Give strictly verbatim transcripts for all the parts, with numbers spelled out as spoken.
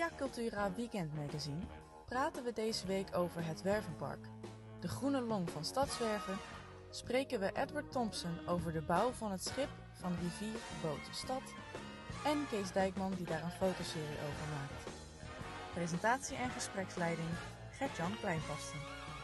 Via Cultura Weekend Magazine praten we deze week over het Wervenpark, de groene long van Stadswerven, spreken we Edward Thompson over de bouw van het schip van rivier, boot, stad en Kees Dijkman die daar een fotoserie over maakt. Presentatie en gespreksleiding Gert-Jan Kleinpasten.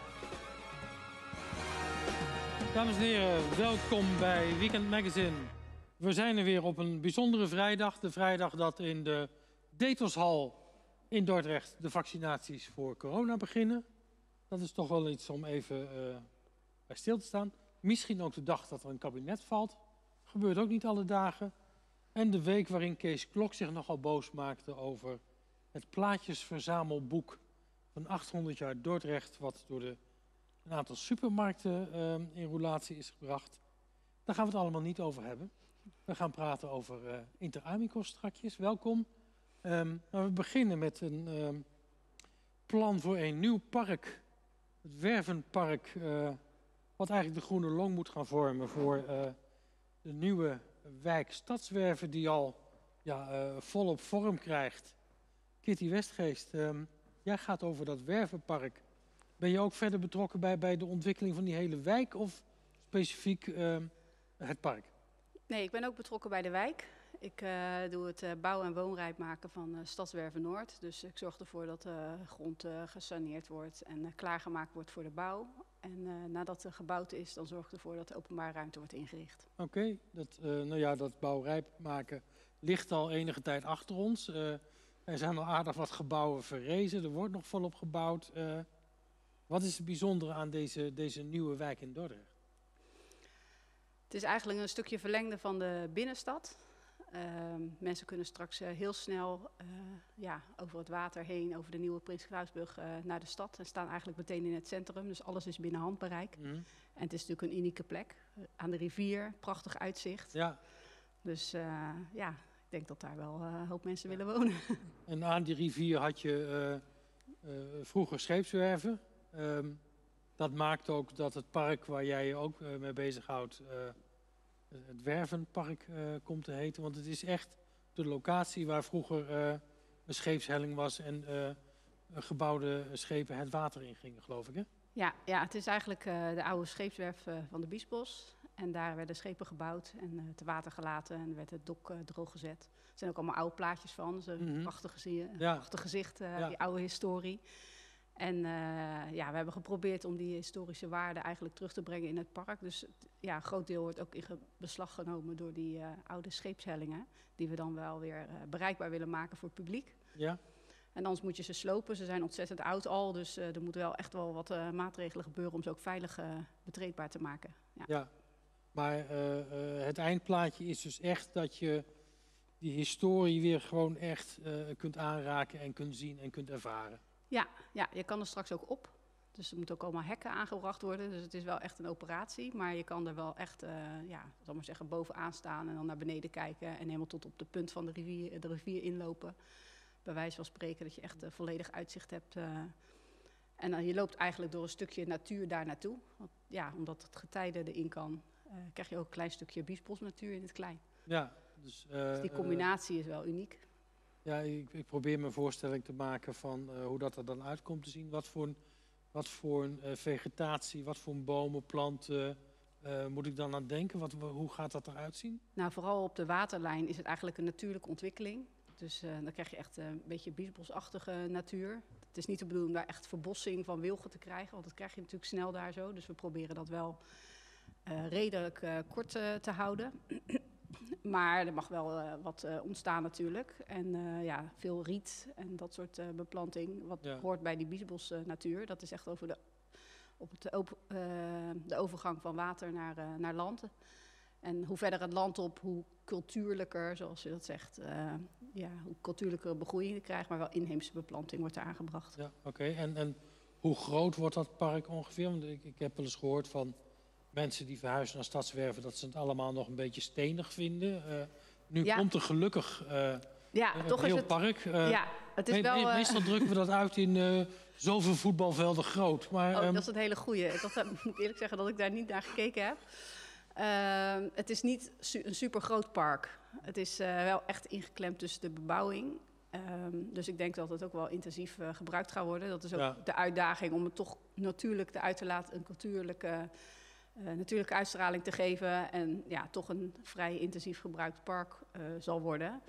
Dames en heren, welkom bij Weekend Magazine. We zijn er weer op een bijzondere vrijdag. De vrijdag dat in de Detoshal in Dordrecht de vaccinaties voor corona beginnen. Dat is toch wel iets om even uh, bij stil te staan. Misschien ook de dag dat er een kabinet valt. Gebeurt ook niet alle dagen. En de week waarin Kees Klok zich nogal boos maakte over het plaatjesverzamelboek van achthonderd jaar Dordrecht, wat door de, een aantal supermarkten uh, in roulatie is gebracht. Daar gaan we het allemaal niet over hebben. We gaan praten over uh, Inter Amicos strakjes. Welkom. Um, maar we beginnen met een um, plan voor een nieuw park. Het Wervenpark, uh, wat eigenlijk de groene long moet gaan vormen voor uh, de nieuwe wijk Stadswerven die al ja, uh, volop vorm krijgt. Kitty Westgeest, um, jij gaat over dat Wervenpark. Ben je ook verder betrokken bij, bij de ontwikkeling van die hele wijk of specifiek uh, het park? Nee, ik ben ook betrokken bij de wijk. Ik uh, doe het uh, bouw- en woonrijp maken van uh, Stadswerven Noord. Dus ik zorg ervoor dat de uh, grond uh, gesaneerd wordt en uh, klaargemaakt wordt voor de bouw. En uh, nadat er gebouwd is, dan zorg ik ervoor dat de openbare ruimte wordt ingericht. Oké, okay, dat, uh, nou ja, dat bouw-rijp maken ligt al enige tijd achter ons. Uh, er zijn al aardig wat gebouwen verrezen, er wordt nog volop gebouwd. Uh, wat is het bijzondere aan deze, deze nieuwe wijk in Dordrecht? Het is eigenlijk een stukje verlengde van de binnenstad. Uh, mensen kunnen straks uh, heel snel uh, ja, over het water heen, over de nieuwe Prins Klausbrug uh, naar de stad. En staan eigenlijk meteen in het centrum, dus alles is binnen handbereik. Mm. En het is natuurlijk een unieke plek. Uh, aan de rivier, prachtig uitzicht. Ja. Dus uh, ja, ik denk dat daar wel uh, een hoop mensen ja. willen wonen. En aan die rivier had je uh, uh, vroeger scheepswerven. Um, dat maakt ook dat het park waar jij je ook uh, mee bezighoudt, uh, het Wervenpark uh, komt te heten. Want het is echt de locatie waar vroeger uh, een scheepshelling was en uh, gebouwde schepen het water in gingen, geloof ik, hè? Ja, ja, het is eigenlijk uh, de oude scheepswerf uh, van de Biesbos. En daar werden schepen gebouwd en uh, te water gelaten en werd het dok uh, droog gezet. Er zijn ook allemaal oude plaatjes van, dus een mm-hmm. prachtig, uh, ja. prachtig gezicht, uh, ja. die oude historie. En uh, ja, we hebben geprobeerd om die historische waarde eigenlijk terug te brengen in het park. Dus ja, een groot deel wordt ook in beslag genomen door die uh, oude scheepshellingen. Die we dan wel weer uh, bereikbaar willen maken voor het publiek. Ja. En anders moet je ze slopen. Ze zijn ontzettend oud al. Dus uh, er moeten wel echt wel wat uh, maatregelen gebeuren om ze ook veilig uh, betreedbaar te maken. Ja, ja. Maar uh, uh, het eindplaatje is dus echt dat je die historie weer gewoon echt uh, kunt aanraken en kunt zien en kunt ervaren. Ja, ja, je kan er straks ook op. Dus er moeten ook allemaal hekken aangebracht worden. Dus het is wel echt een operatie. Maar je kan er wel echt, uh, ja, zal maar zeggen, bovenaan staan en dan naar beneden kijken. En helemaal tot op de punt van de rivier, de rivier inlopen. Bij wijze van spreken dat je echt uh, volledig uitzicht hebt. Uh, en uh, je loopt eigenlijk door een stukje natuur daar naartoe. Want, ja, omdat het getijde erin kan, uh, krijg je ook een klein stukje biesbosnatuur in het klein. Ja, dus, uh, dus die combinatie uh, is wel uniek. Ja, ik, ik probeer me een voorstelling te maken van uh, hoe dat er dan uitkomt te zien. Wat voor een, wat voor een uh, vegetatie, wat voor een bomen, planten uh, moet ik dan aan denken? Wat, hoe gaat dat eruit zien? Nou, vooral op de waterlijn is het eigenlijk een natuurlijke ontwikkeling. Dus uh, dan krijg je echt uh, een beetje biesbosachtige natuur. Het is niet de bedoeling om daar echt verbossing van wilgen te krijgen, want dat krijg je natuurlijk snel daar zo. Dus we proberen dat wel uh, redelijk uh, kort uh, te houden. Maar er mag wel uh, wat uh, ontstaan natuurlijk. En uh, ja, veel riet en dat soort uh, beplanting. Wat ja. hoort bij die biesbos uh, natuur. Dat is echt over de, op het, op, uh, de overgang van water naar, uh, naar land. En hoe verder het land op, hoe cultuurlijker, zoals je dat zegt. Uh, ja, hoe cultuurlijker begroeiing je krijgt. Maar wel inheemse beplanting wordt er aangebracht. Ja, oké. Okay. En, en hoe groot wordt dat park ongeveer? Want ik, ik heb wel eens gehoord van mensen die verhuizen naar Stadswerven, dat ze het allemaal nog een beetje stenig vinden. Uh, nu ja. komt er gelukkig uh, ja, een toch heel is het, park. Uh, ja, het is me, wel, uh, meestal drukken we dat uit in uh, zoveel voetbalvelden groot. Maar, oh, um, dat is een hele goeie. Ik dacht, moet eerlijk zeggen dat ik daar niet naar gekeken heb. Uh, het is niet su- een super groot park. Het is uh, wel echt ingeklemd tussen de bebouwing. Um, dus ik denk dat het ook wel intensief uh, gebruikt gaat worden. Dat is ook Ja. de uitdaging om het toch natuurlijk eruit te laten, een natuurlijke, uh, natuurlijke uitstraling te geven. En ja, toch een vrij intensief gebruikt park uh, zal worden.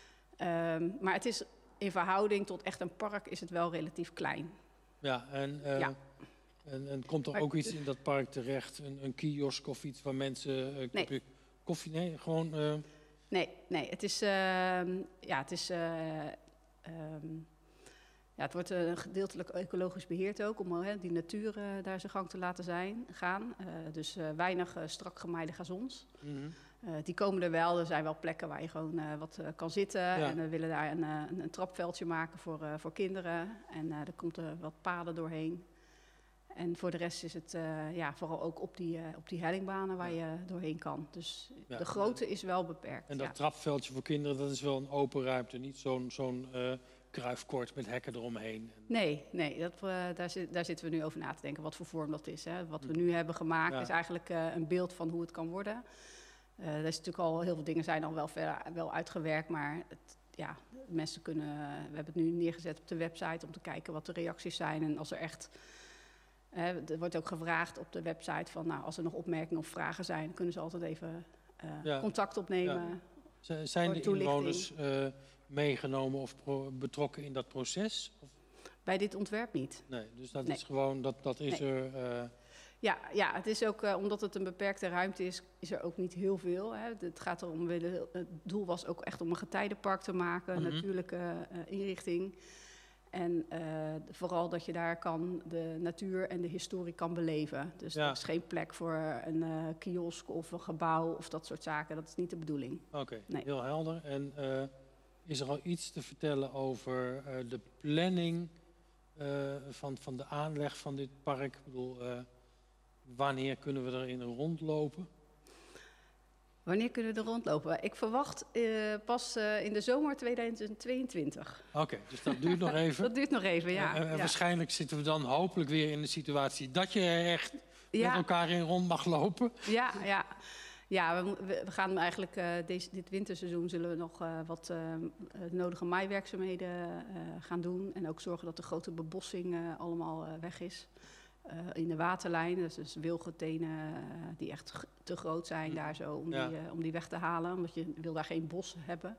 Um, maar het is in verhouding tot echt een park is het wel relatief klein. Ja, en, uh, Ja. en, en komt er Maar- ook iets in dat park terecht? Een, een kiosk of iets waar mensen uh, een Nee. kopje koffie... Nee, gewoon... Uh, Nee, nee, het is, uh, ja, het is, uh, um, ja, het wordt uh, gedeeltelijk ecologisch beheerd ook, om uh, die natuur uh, daar zijn gang te laten zijn, gaan. Uh, dus uh, weinig uh, strak gemaaide gazons. mm-hmm. Uh, die komen er wel, er zijn wel plekken waar je gewoon uh, wat uh, kan zitten. Ja. En we willen daar een, uh, een, een trapveldje maken voor, uh, voor kinderen. En uh, er komt er wat paden doorheen. En voor de rest is het uh, ja, vooral ook op die, uh, op die hellingbanen waar je doorheen kan. Dus Ja. de grootte is wel beperkt. En dat ja. trapveldje voor kinderen, dat is wel een open ruimte. Niet zo'n zo'n uh, kruifkoord met hekken eromheen. Nee, nee dat, uh, daar, zit, daar zitten we nu over na te denken wat voor vorm dat is. Hè. Wat we nu hebben gemaakt Ja. is eigenlijk uh, een beeld van hoe het kan worden. Uh, er is natuurlijk al heel veel dingen zijn al wel, ver, wel uitgewerkt, maar het, ja, mensen kunnen. We hebben het nu neergezet op de website om te kijken wat de reacties zijn. En als er echt. Uh, er wordt ook gevraagd op de website van, nou, als er nog opmerkingen of vragen zijn, kunnen ze altijd even uh, Ja. contact opnemen. Ja. Z- Zijn Voor de toelichting. inwoners uh, meegenomen of pro- betrokken in dat proces? Of? Bij dit ontwerp niet. Nee, dus dat Nee. is gewoon, dat, dat is Nee. er... Uh, Ja, ja, het is ook, uh, omdat het een beperkte ruimte is, is er ook niet heel veel. Hè. Het gaat erom, we willen, het doel was ook echt om een getijdenpark te maken, een Mhm. natuurlijke uh, inrichting. En uh, vooral dat je daar kan de natuur en de historie kan beleven. Dus Ja. er is geen plek voor een uh, kiosk of een gebouw of dat soort zaken. Dat is niet de bedoeling. Oké, okay, Nee. heel helder. En uh, is er al iets te vertellen over uh, de planning uh, van, van de aanleg van dit park? Ik bedoel, uh, wanneer kunnen we erin rondlopen? Wanneer kunnen we er rondlopen? Ik verwacht uh, pas uh, in de zomer tweeduizend tweeëntwintig. Oké, okay, dus dat duurt nog even. Dat duurt nog even, ja. En, en ja. waarschijnlijk zitten we dan hopelijk weer in de situatie dat je er echt Ja. met elkaar in rond mag lopen. Ja, ja. Ja, we, we gaan eigenlijk uh, deze, dit winterseizoen zullen we nog uh, wat uh, nodige maaiwerkzaamheden uh, gaan doen. En ook zorgen dat de grote bebossing uh, allemaal uh, weg is. Uh, in de waterlijn, dus, dus wilgetenen uh, die echt g- te groot zijn daar zo om, Ja. die, uh, om die weg te halen. Omdat je wil daar geen bos hebben.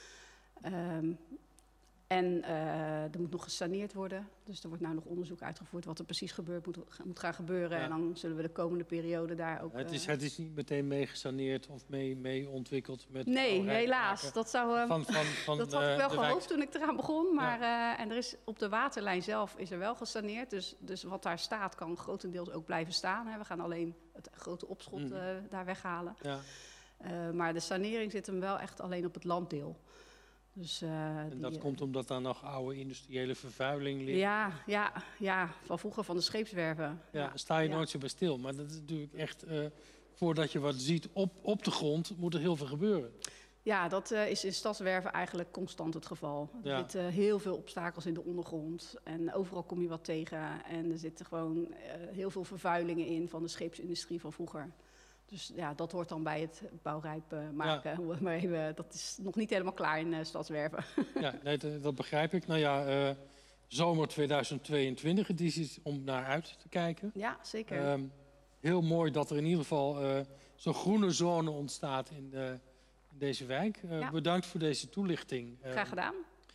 Um, En uh, er moet nog gesaneerd worden. Dus er wordt nu nog onderzoek uitgevoerd wat er precies gebeurt, moet, moet gaan gebeuren. Ja. En dan zullen we de komende periode daar ook... Het is, uh, het is niet meteen mee gesaneerd of mee, mee ontwikkeld met... Nee, bouwrijp helaas. maken Dat, zou, uh, Van, van, van, dat had uh, ik wel de gehoopt wijk. toen ik eraan begon. Maar uh, en er is, op de waterlijn zelf is er wel gesaneerd. Dus, dus wat daar staat kan grotendeels ook blijven staan. Hè. We gaan alleen het grote opschot Mhm. uh, daar weghalen. Ja. Uh, maar de sanering zit hem wel echt alleen op het landdeel. Dus, uh, En die, dat uh, komt omdat daar nog oude industriële vervuiling ligt. Ja, ja, ja, van vroeger van de scheepswerven. Ja, Ja, daar sta je ja. nooit zo bij stil. Maar dat is natuurlijk echt... Uh, voordat je wat ziet op, op de grond, moet er heel veel gebeuren. Ja, dat uh, is in stadswerven eigenlijk constant het geval. Er Ja. zitten heel veel obstakels in de ondergrond. En overal kom je wat tegen. En er zitten gewoon uh, heel veel vervuilingen in van de scheepsindustrie van vroeger. Dus ja, dat hoort dan bij het bouwrijp uh, maken. Ja. Maar even, dat is nog niet helemaal klaar in uh, stadswerven. Ja, nee, dat, dat begrijp ik. Nou ja, uh, zomer tweeduizend tweeëntwintig, het is iets om naar uit te kijken. Ja, zeker. Um, heel mooi dat er in ieder geval uh, zo'n groene zone ontstaat in, uh, in deze wijk. Uh, Ja. Bedankt voor deze toelichting. Uh, Graag gedaan.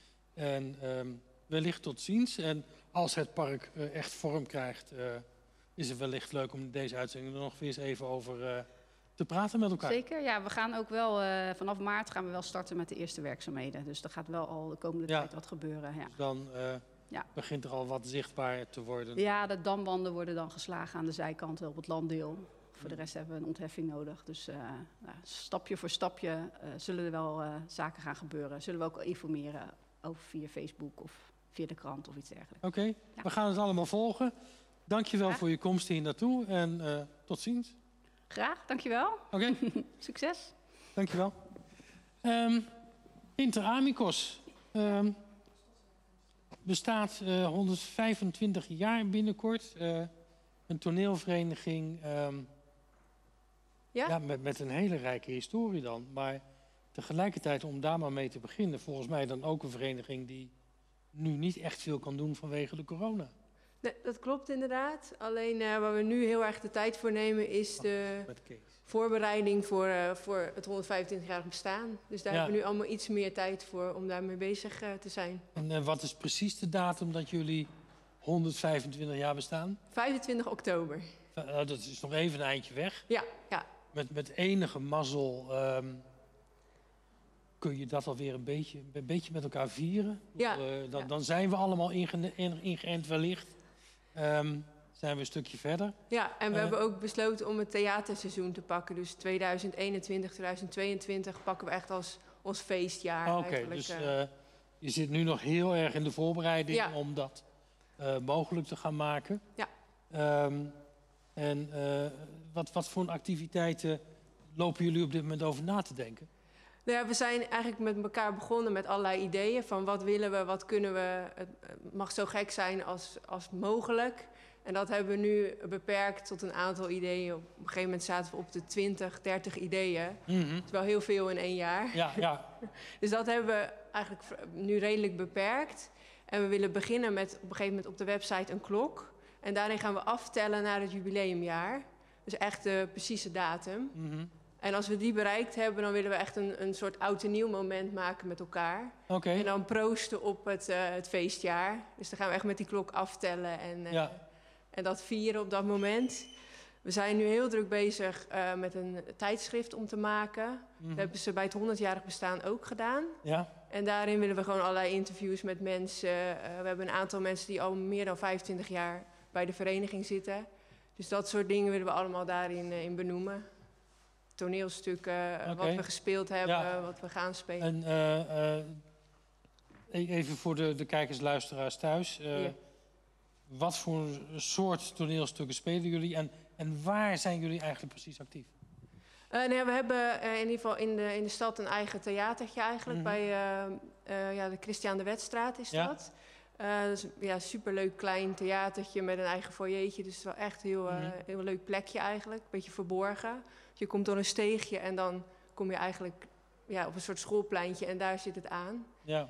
En um, wellicht tot ziens. En als het park uh, echt vorm krijgt, uh, is het wellicht leuk om in deze uitzending er nog weer eens even over uh, te praten met elkaar. Zeker, ja. We gaan ook wel, uh, vanaf maart gaan we wel starten met de eerste werkzaamheden. Dus er gaat wel al de komende Ja. tijd wat gebeuren. Ja. Dus dan uh, Ja. begint er al wat zichtbaar te worden. Ja, de damwanden worden dan geslagen aan de zijkanten op het landdeel. Voor de Mm. rest hebben we een ontheffing nodig. Dus uh, nou, stapje voor stapje uh, zullen er wel uh, zaken gaan gebeuren. Zullen we ook informeren over via Facebook of via de krant of iets dergelijks. Oké, okay, Ja. we gaan het allemaal volgen. Dankjewel Ja. voor je komst hier naartoe en uh, tot ziens. Graag, dankjewel. Oké, okay. Succes. Dankjewel. Um, Inter Amicos um, bestaat uh, honderdvijfentwintig jaar binnenkort. Uh, een toneelvereniging um, Ja? ja, met, met een hele rijke historie dan. Maar tegelijkertijd, om daar maar mee te beginnen, volgens mij dan ook een vereniging die nu niet echt veel kan doen vanwege de corona. Nee, dat klopt inderdaad. Alleen uh, waar we nu heel erg de tijd voor nemen is de Met Kees. voorbereiding voor, uh, voor het honderdvijfentwintig-jarig bestaan. Dus daar Ja. hebben we nu allemaal iets meer tijd voor om daarmee bezig uh, te zijn. En uh, wat is precies de datum dat jullie honderdvijfentwintig jaar bestaan? vijfentwintig oktober. Uh, dat is nog even een eindje weg. Ja, ja. Met, met enige mazzel um, kun je dat alweer een beetje, een beetje met elkaar vieren. Ja. Uh, dan, Ja. dan zijn we allemaal inge, ingeënt wellicht. Um, zijn we een stukje verder. Ja, en we Uh, hebben ook besloten om het theaterseizoen te pakken. Dus tweeduizend eenentwintig, tweeduizend tweeëntwintig pakken we echt als ons feestjaar. Oké, eigenlijk. dus uh, uh, je zit nu nog heel erg in de voorbereiding Ja. om dat uh, mogelijk te gaan maken. Ja. Um, en uh, wat, wat voor activiteiten lopen jullie op dit moment over na te denken? Nou ja, we zijn eigenlijk met elkaar begonnen met allerlei ideeën van wat willen we, wat kunnen we. Het mag zo gek zijn als, als mogelijk. En dat hebben we nu beperkt tot een aantal ideeën. Op een gegeven moment zaten we op de twintig, dertig ideeën. Mm-hmm. Dat is wel heel veel in één jaar. Ja, ja. Dus dat hebben we eigenlijk nu redelijk beperkt. En we willen beginnen met op een gegeven moment op de website een klok. En daarin gaan we aftellen naar het jubileumjaar. Dus echt de precieze datum. Mm-hmm. En als we die bereikt hebben, dan willen we echt een, een soort oud en nieuw moment maken met elkaar. Oké. Okay. En dan proosten op het, uh, het feestjaar. Dus dan gaan we echt met die klok aftellen en, uh, Ja. en dat vieren op dat moment. We zijn nu heel druk bezig uh, met een tijdschrift om te maken. Mm-hmm. Dat hebben ze bij het honderdjarig bestaan ook gedaan. Ja. En daarin willen we gewoon allerlei interviews met mensen. Uh, we hebben een aantal mensen die al meer dan vijfentwintig jaar bij de vereniging zitten. Dus dat soort dingen willen we allemaal daarin uh, in benoemen. Toneelstukken, okay. Wat we gespeeld hebben, ja. Wat we gaan spelen. En uh, uh, even voor de, de kijkers, luisteraars thuis. Uh, ja. Wat voor soort toneelstukken spelen jullie en, en waar zijn jullie eigenlijk precies actief? Uh, nou ja, we hebben uh, in ieder geval in de, in de stad een eigen theatertje eigenlijk. Mm-hmm. Bij uh, uh, ja, de Christiaan de Wetstraat is ja. dat. Uh, dat is ja, een superleuk klein theatertje met een eigen foyertje. Dus het is wel echt een heel, uh, heel leuk plekje eigenlijk. Een beetje verborgen. Je komt door een steegje en dan kom je eigenlijk ja, op een soort schoolpleintje en daar zit het aan. Ja.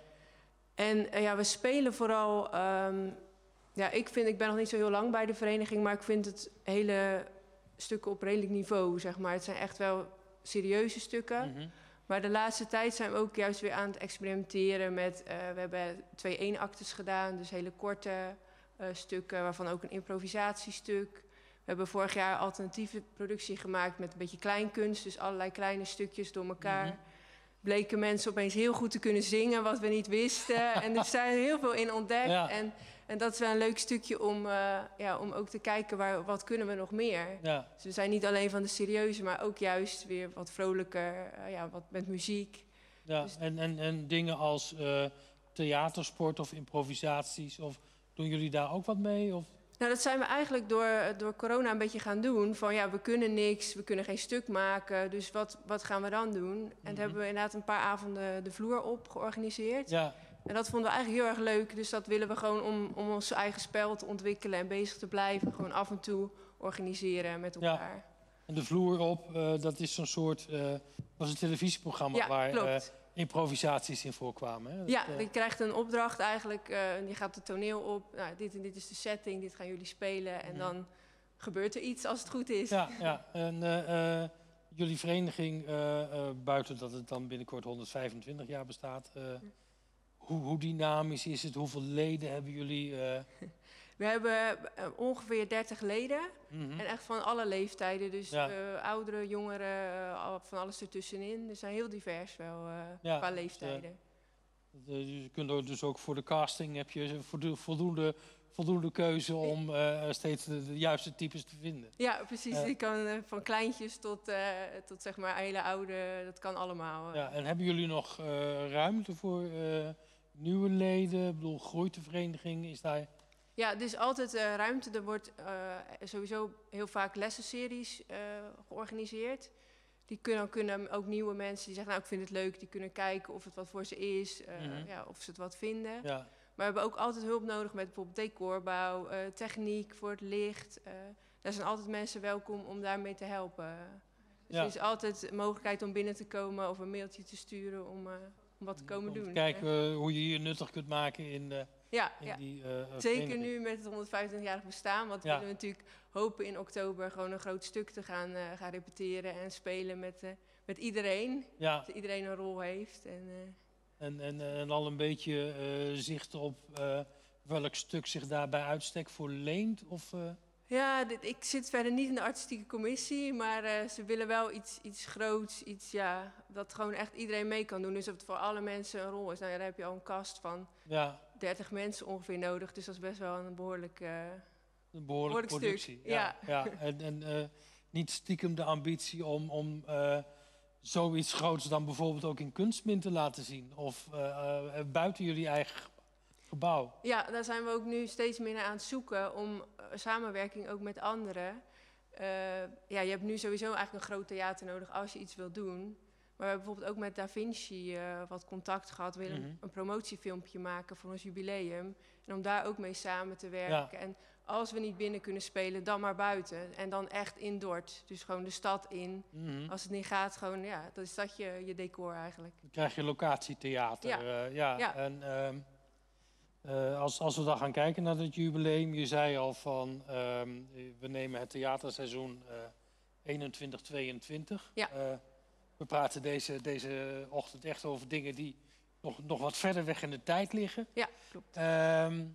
En uh, ja, we spelen vooral... Um, ja, ik, vind, ik ben nog niet zo heel lang bij de vereniging, maar ik vind het hele stukken op redelijk niveau, zeg maar. Het zijn echt wel serieuze stukken. Mm-hmm. Maar de laatste tijd zijn we ook juist weer aan het experimenteren met... Uh, we hebben twee eenactes gedaan, dus hele korte uh, stukken, waarvan ook een improvisatiestuk. We hebben vorig jaar alternatieve productie gemaakt met een beetje kleinkunst, dus allerlei kleine stukjes door elkaar. Mm-hmm. Bleken mensen opeens heel goed te kunnen zingen, wat we niet wisten. En er zijn heel veel in ontdekt. Ja. En, en dat is wel een leuk stukje om, uh, ja, om ook te kijken, waar, wat kunnen we nog meer. Ja. Dus we zijn niet alleen van de serieuze, maar ook juist weer wat vrolijker, uh, ja, wat met muziek. Ja, dus en, en, en dingen als uh, theatersport of improvisaties, of doen jullie daar ook wat mee? Of? Nou, dat zijn we eigenlijk door, door corona een beetje gaan doen. Van ja, we kunnen niks, we kunnen geen stuk maken, dus wat, wat gaan we dan doen? En mm-hmm. toen hebben we inderdaad een paar avonden de vloer op georganiseerd. Ja. En dat vonden we eigenlijk heel erg leuk. Dus dat willen we gewoon om, om ons eigen spel te ontwikkelen en bezig te blijven. Gewoon af en toe organiseren met elkaar. Ja. En de vloer op, uh, dat is zo'n soort... Uh, was een televisieprogramma ja, waar uh, klopt. improvisaties in voorkwamen. Hè? Dat, ja, uh... je krijgt een opdracht eigenlijk. Uh, die gaat het toneel op. Nou, dit en dit is de setting, dit gaan jullie spelen. En mm. dan gebeurt er iets als het goed is. Ja, ja. En uh, uh, jullie vereniging, uh, uh, buiten dat het dan binnenkort honderdvijfentwintig jaar bestaat... Uh, ja. Hoe, hoe dynamisch is het? Hoeveel leden hebben jullie? Uh... We hebben uh, ongeveer dertig leden. Mm-hmm. En echt van alle leeftijden. Dus ja. uh, ouderen, jongeren, uh, van alles ertussenin. We zijn heel divers wel uh, ja, qua leeftijden. Uh, uh, je kunt er dus ook voor de casting heb je voldoende, voldoende keuze om uh, steeds de, de juiste types te vinden. Ja, precies. Uh, Die kan uh, van kleintjes tot, uh, tot zeg maar hele oude, dat kan allemaal. Uh. Ja, en hebben jullie nog uh, ruimte voor... Uh, nieuwe leden, ik bedoel, groeit de vereniging, is daar... Ja, er is altijd uh, ruimte. Er wordt uh, sowieso heel vaak lessenseries uh, georganiseerd. Die kunnen, kunnen ook nieuwe mensen die zeggen, nou ik vind het leuk, die kunnen kijken of het wat voor ze is, uh, mm-hmm. ja, of ze het wat vinden. Ja. Maar we hebben ook altijd hulp nodig met bijvoorbeeld decorbouw, uh, techniek voor het licht. Uh, daar zijn altijd mensen welkom om daarmee te helpen. Dus Ja. er is altijd de mogelijkheid om binnen te komen of een mailtje te sturen om, uh, om wat te komen Om doen. te kijken uh, hoe je je nuttig kunt maken in, uh, ja, in ja. die uh, Zeker vereniging. nu met het honderdvijfentwintigjarig bestaan. Want we Ja. willen natuurlijk hopen in oktober gewoon een groot stuk te gaan, uh, gaan repeteren en spelen met, uh, met iedereen. Ja. Dat iedereen een rol heeft. En, uh, En, en, en al een beetje uh, zicht op uh, welk stuk zich daarbij uitstek voor leent? Of, uh... Ja, dit, ik zit verder niet in de artistieke commissie, maar uh, ze willen wel iets, iets groots, iets ja, dat gewoon echt iedereen mee kan doen. Dus dat het voor alle mensen een rol is. Nou ja, daar heb je al een cast van ja. dertig mensen ongeveer nodig, dus dat is best wel een behoorlijk, uh, een behoorlijke behoorlijk productie. Stuk. Ja. ja. ja. En, en uh, niet stiekem de ambitie om, om uh, zoiets groots dan bijvoorbeeld ook in Kunstmin te laten zien? Of uh, uh, buiten jullie eigen gebouw? Ja, daar zijn we ook nu steeds meer naar aan het zoeken om uh, samenwerking ook met anderen. Uh, ja, je hebt nu sowieso eigenlijk een groot theater nodig als je iets wilt doen. Maar we hebben bijvoorbeeld ook met Da Vinci uh, wat contact gehad. We willen Mm-hmm. een promotiefilmpje maken voor ons jubileum. En om daar ook mee samen te werken. Ja. En als we niet binnen kunnen spelen, dan maar buiten. En dan echt in Dort. Dus gewoon de stad in. Mm-hmm. Als het niet gaat, gewoon, ja, dan is dat je, je decor eigenlijk. Dan krijg je locatietheater. Ja. Uh, ja. Ja. En uh, uh, als, als we dan gaan kijken naar het jubileum, je zei al van, uh, we nemen het theaterseizoen uh, eenentwintig tweeëntwintig. Ja. Uh, we praten deze, deze ochtend echt over dingen die nog, nog wat verder weg in de tijd liggen. Ja, klopt. Uh, uh,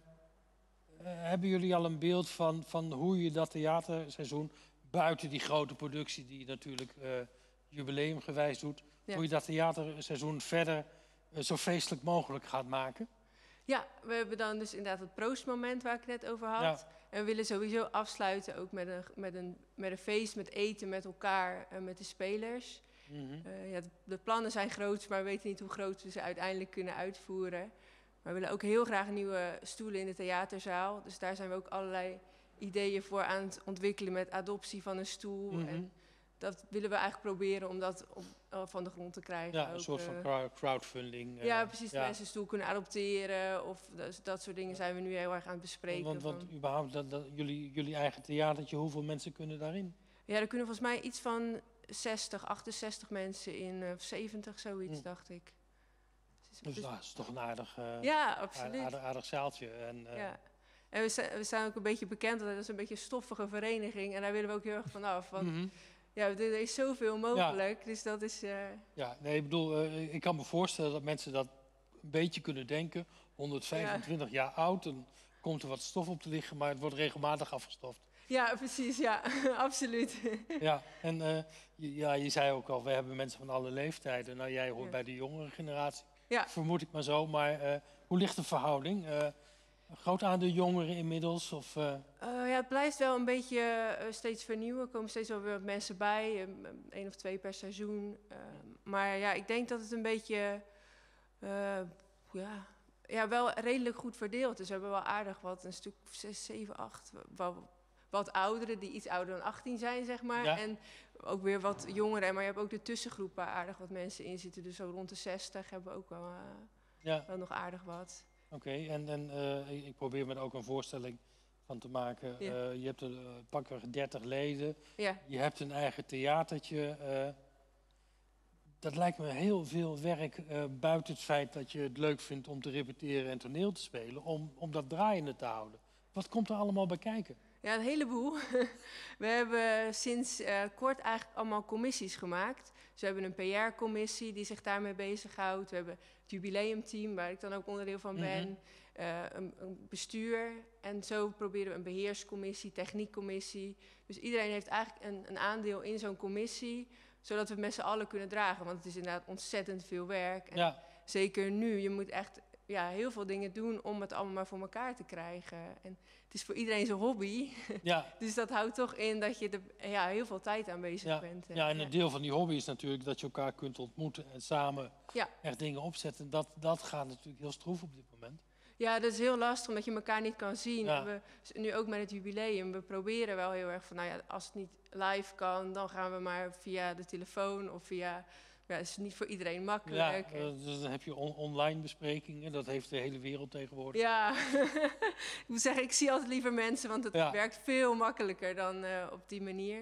hebben jullie al een beeld van, van hoe je dat theaterseizoen, buiten die grote productie die je natuurlijk uh, jubileumgewijs doet, Ja. hoe je dat theaterseizoen verder uh, zo feestelijk mogelijk gaat maken? Ja, we hebben dan dus inderdaad het proostmoment waar ik het net over had. Ja. En we willen sowieso afsluiten ook met een, met een, met een feest, met eten met elkaar en met de spelers. Mm-hmm. Uh, ja, de, de plannen zijn groot, maar we weten niet hoe groot we ze uiteindelijk kunnen uitvoeren. Maar we willen ook heel graag nieuwe stoelen in de theaterzaal. Dus daar zijn we ook allerlei ideeën voor aan het ontwikkelen met adoptie van een stoel. Mm-hmm. En dat willen we eigenlijk proberen om dat op, uh, van de grond te krijgen. Ja, een ook, soort uh, van crowd- crowdfunding. Uh, ja, precies. ja. Mensen een stoel kunnen adopteren of dat, dat soort dingen zijn we nu heel erg aan het bespreken. Want, want van. überhaupt, dat, dat, jullie, jullie eigen theatertje, hoeveel mensen kunnen daarin? Ja, er kunnen volgens mij iets van zestig, achtenzestig mensen in, uh, zeventig, zoiets, Hm. dacht ik. Dus, Dus dus- dat is toch een aardig, uh, ja, absoluut. aardig, aardig zaaltje. En, uh, Ja. En we zijn, we zijn ook een beetje bekend, dat is een beetje een stoffige vereniging. En daar willen we ook heel erg vanaf. Want mm-hmm. ja, er er is zoveel mogelijk, dus dat is... Uh, Ja, nee, ik bedoel, uh, ik kan me voorstellen dat mensen dat een beetje kunnen denken. honderdvijfentwintig jaar oud, dan komt er wat stof op te liggen, maar het wordt regelmatig afgestoft. ja, precies, ja, absoluut. Ja, en uh, je, ja, je zei ook al, we hebben mensen van alle leeftijden. Nou, jij hoort Ja. bij de jongere generatie, Ja. vermoed ik maar zo. Maar uh, hoe ligt de verhouding? Uh, een groot aandeel jongeren inmiddels? Of, uh... Uh, ja, het blijft wel een beetje uh, steeds vernieuwen. Er komen steeds wel weer wat mensen bij, um, één of twee per seizoen. Uh, maar ja, ik denk dat het een beetje, uh, ja, ja, wel redelijk goed verdeeld is. We hebben wel aardig wat, een stuk zes, zeven, acht, wel wat ouderen die iets ouder dan achttien zijn, zeg maar. Ja. En ook weer wat jongeren. Maar je hebt ook de tussengroep waar aardig wat mensen in zitten. Dus zo rond de zestig hebben we ook wel, uh, ja. wel nog aardig wat. Oké, okay, en, en uh, ik probeer me er ook een voorstelling van te maken. Ja. Uh, je hebt er uh, pakweg dertig leden. Ja. Je hebt een eigen theatertje. Uh, dat lijkt me heel veel werk uh, buiten het feit dat je het leuk vindt om te repeteren en toneel te spelen. Om, om dat draaiende te houden. Wat komt er allemaal bij kijken? Ja, een heleboel. We hebben sinds uh, kort eigenlijk allemaal commissies gemaakt. Dus we hebben een P R-commissie die zich daarmee bezighoudt. We hebben het jubileumteam, waar ik dan ook onderdeel van ben. Mm-hmm. uh, een, een bestuur. En zo proberen we een beheerscommissie, techniekcommissie. Dus iedereen heeft eigenlijk een, een aandeel in zo'n commissie, zodat we het met z'n allen kunnen dragen. Want het is inderdaad ontzettend veel werk. En ja. Zeker nu, je moet echt ja, heel veel dingen doen om het allemaal maar voor elkaar te krijgen. En het is voor iedereen zijn hobby. Ja. Dus dat houdt toch in dat je er ja, heel veel tijd aan bezig ja. bent. Ja, en een deel van die hobby is natuurlijk dat je elkaar kunt ontmoeten en samen ja. echt dingen opzetten. Dat, dat gaat natuurlijk heel stroef op dit moment. Ja, dat is heel lastig omdat je elkaar niet kan zien. Ja. We, nu ook met het jubileum, we proberen wel heel erg van, nou ja, als het niet live kan, dan gaan we maar via de telefoon of via... Ja, het is niet voor iedereen makkelijk. Ja, uh, dus dan heb je on online besprekingen. Dat heeft de hele wereld tegenwoordig. Ja, ik moet zeggen, ik zie altijd liever mensen, want het ja. werkt veel makkelijker dan uh, op die manier.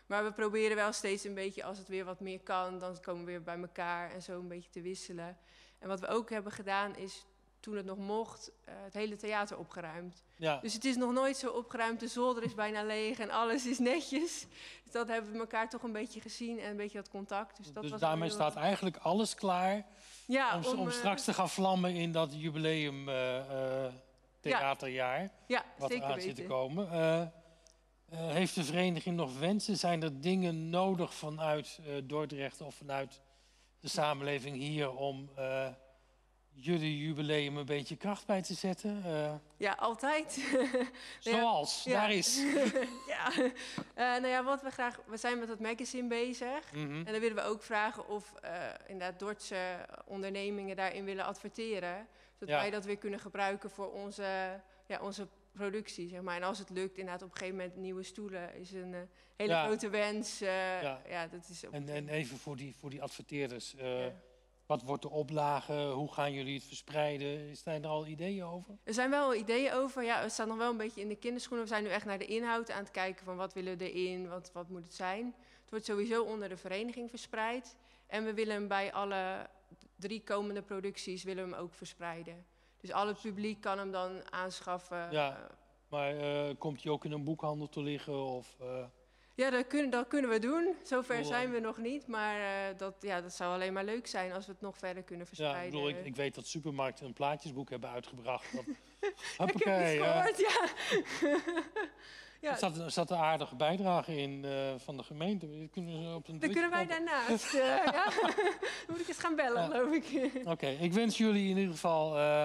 Maar we proberen wel steeds een beetje, als het weer wat meer kan, dan komen we weer bij elkaar en zo een beetje te wisselen. En wat we ook hebben gedaan is, toen het nog mocht, uh, het hele theater opgeruimd. Ja. Dus het is nog nooit zo opgeruimd, de zolder is bijna leeg en alles is netjes. Dus dat hebben we elkaar toch een beetje gezien en een beetje dat contact. Dus, dat dus was daarmee heel... staat eigenlijk alles klaar ja, om, om, om uh, straks te gaan vlammen in dat jubileum uh, uh, theaterjaar. Ja, wat zeker eraan weten. zit te komen. Uh, uh, heeft de vereniging nog wensen? Zijn er dingen nodig vanuit uh, Dordrecht of vanuit de samenleving hier om uh, jullie jubileum een beetje kracht bij te zetten? Uh, ja, altijd. zoals, ja. daar is. ja. Uh, nou ja, wat we graag, we zijn met dat magazine bezig. Mm-hmm. En dan willen we ook vragen of uh, inderdaad Dordtse ondernemingen daarin willen adverteren. Zodat ja. wij dat weer kunnen gebruiken voor onze, ja, onze productie, zeg maar. En als het lukt, inderdaad op een gegeven moment nieuwe stoelen is een uh, hele ja. grote wens. Uh, ja. Ja, dat is en, en even voor die, voor die adverteerders. Uh, ja. Wat wordt de oplage? Hoe gaan jullie het verspreiden? Zijn er al ideeën over? Er zijn wel ideeën over. Ja, het staat nog wel een beetje in de kinderschoenen. We zijn nu echt naar de inhoud aan het kijken van wat willen we erin, wat, wat moet het zijn. Het wordt sowieso onder de vereniging verspreid. En we willen hem bij alle drie komende producties willen we hem ook verspreiden. Dus al het publiek kan hem dan aanschaffen. Ja, maar uh, komt hij ook in een boekhandel te liggen? Of, uh... Ja, dat kunnen, dat kunnen we doen. Zover zijn we nog niet. Maar uh, dat, ja, dat zou alleen maar leuk zijn als we het nog verder kunnen verspreiden. Ja, ik, bedoel, ik, ik weet dat supermarkten een plaatjesboek hebben uitgebracht. Dat, ik heb het gehoord, uh, ja. ja. Er zat, er zat een aardige bijdrage in uh, van de gemeente. Kunnen ze op een Dan kunnen wij kopen. daarnaast. Uh, ja. Dan moet ik eens gaan bellen, ja. geloof ik. Oké, okay, ik wens jullie in ieder geval uh,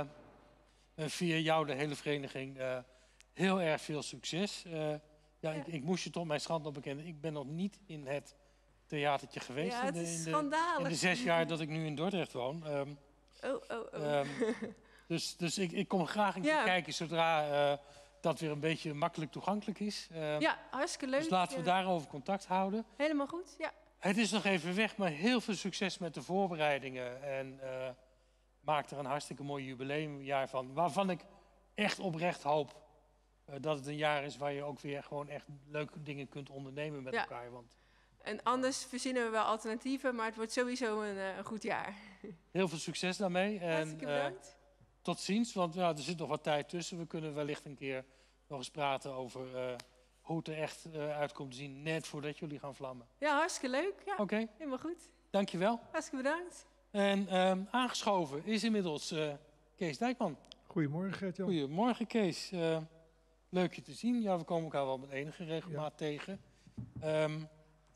via jou, de hele vereniging, uh, heel erg veel succes. Uh, ja, ja. Ik, ik moest je toch mijn schande bekennen. Ik ben nog niet in het theatertje geweest. Ja, het in, de, is in, de, schandalig. in de zes jaar dat ik nu in Dordrecht woon. Um, oh, oh, oh. Um, dus dus ik, ik kom graag een keer ja. kijken zodra uh, dat weer een beetje makkelijk toegankelijk is. Uh, ja, hartstikke leuk. Dus laten we ja. daarover contact houden. Helemaal goed, ja. Het is nog even weg, maar heel veel succes met de voorbereidingen. En uh, maak er een hartstikke mooi jubileumjaar van. Waarvan ik echt oprecht hoop uh, dat het een jaar is waar je ook weer gewoon echt leuke dingen kunt ondernemen met ja. elkaar. Want, en anders verzinnen we wel alternatieven, maar het wordt sowieso een, uh, een goed jaar. Heel veel succes daarmee. Hartstikke en, bedankt. Uh, tot ziens, want ja, er zit nog wat tijd tussen. We kunnen wellicht een keer nog eens praten over uh, hoe het er echt uh, uit komt te zien, net voordat jullie gaan vlammen. Ja, hartstikke leuk. Ja, Oké. Okay. Helemaal goed. Dankjewel. Hartstikke bedankt. En uh, aangeschoven is inmiddels uh, Kees Dijkman. Goedemorgen, Gert-Jan. Goedemorgen, Kees. Uh, leuk je te zien. Ja, we komen elkaar wel met enige regelmaat ja. tegen. Um,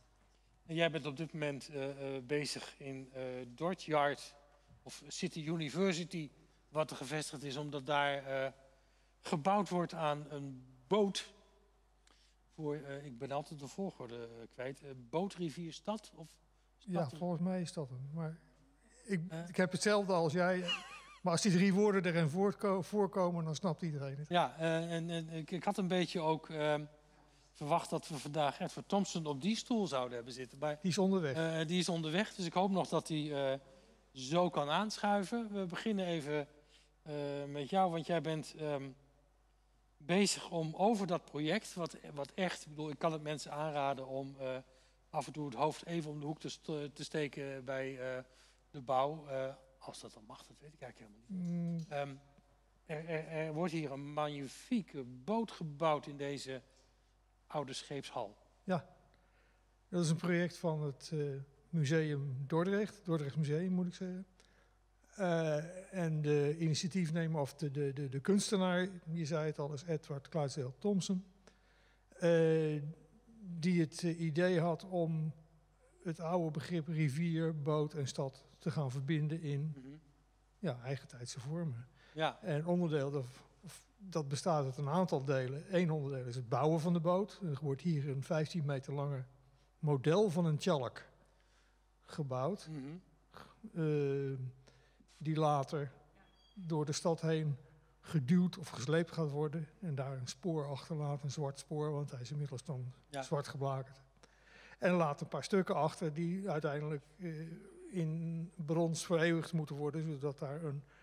en jij bent op dit moment uh, uh, bezig in uh, Dortyard of City University, wat er gevestigd is, omdat daar uh, gebouwd wordt aan een boot. Voor, uh, ik ben altijd de volgorde uh, kwijt. Uh, Bootrivierstad? Of ja, volgens mij is dat hem. Maar ik, uh, ik heb hetzelfde als jij. Maar als die drie woorden erin voortko- voorkomen, dan snapt iedereen het. Ja, uh, en, en ik, ik had een beetje ook uh, verwacht dat we vandaag Edward Thompson op die stoel zouden hebben zitten. Maar, die is onderweg. Uh, die is onderweg, dus ik hoop nog dat hij uh, zo kan aanschuiven. We beginnen even uh, met jou, want jij bent um, bezig om over dat project, wat, wat echt, ik bedoel, ik kan het mensen aanraden om uh, af en toe het hoofd even om de hoek te, st- te steken bij uh, de bouw. Uh, als dat dan mag, dat weet ik eigenlijk helemaal niet. Mm. Um, er, er, er wordt hier een magnifieke boot gebouwd in deze oude scheepshal. Ja, dat is een project van het uh, museum Dordrecht, Dordrecht Museum moet ik zeggen. Uh, en de initiatiefnemer, of de, de, de, de kunstenaar, je zei het al, is Edward Clydesdale Thompson. Uh, die het uh, idee had om het oude begrip rivier, boot en stad te gaan verbinden in mm-hmm. ja, eigentijdse vormen. Ja. En onderdeel, dat, dat bestaat uit een aantal delen. Eén onderdeel is het bouwen van de boot. Er wordt hier een vijftien meter lange model van een tjalk gebouwd. Mm-hmm. Uh, die later door de stad heen geduwd of gesleept gaat worden. En daar een spoor achterlaat, een zwart spoor, want hij is inmiddels dan ja. zwart geblakerd. En laat een paar stukken achter die uiteindelijk uh, in brons vereeuwigd moeten worden, zodat daar een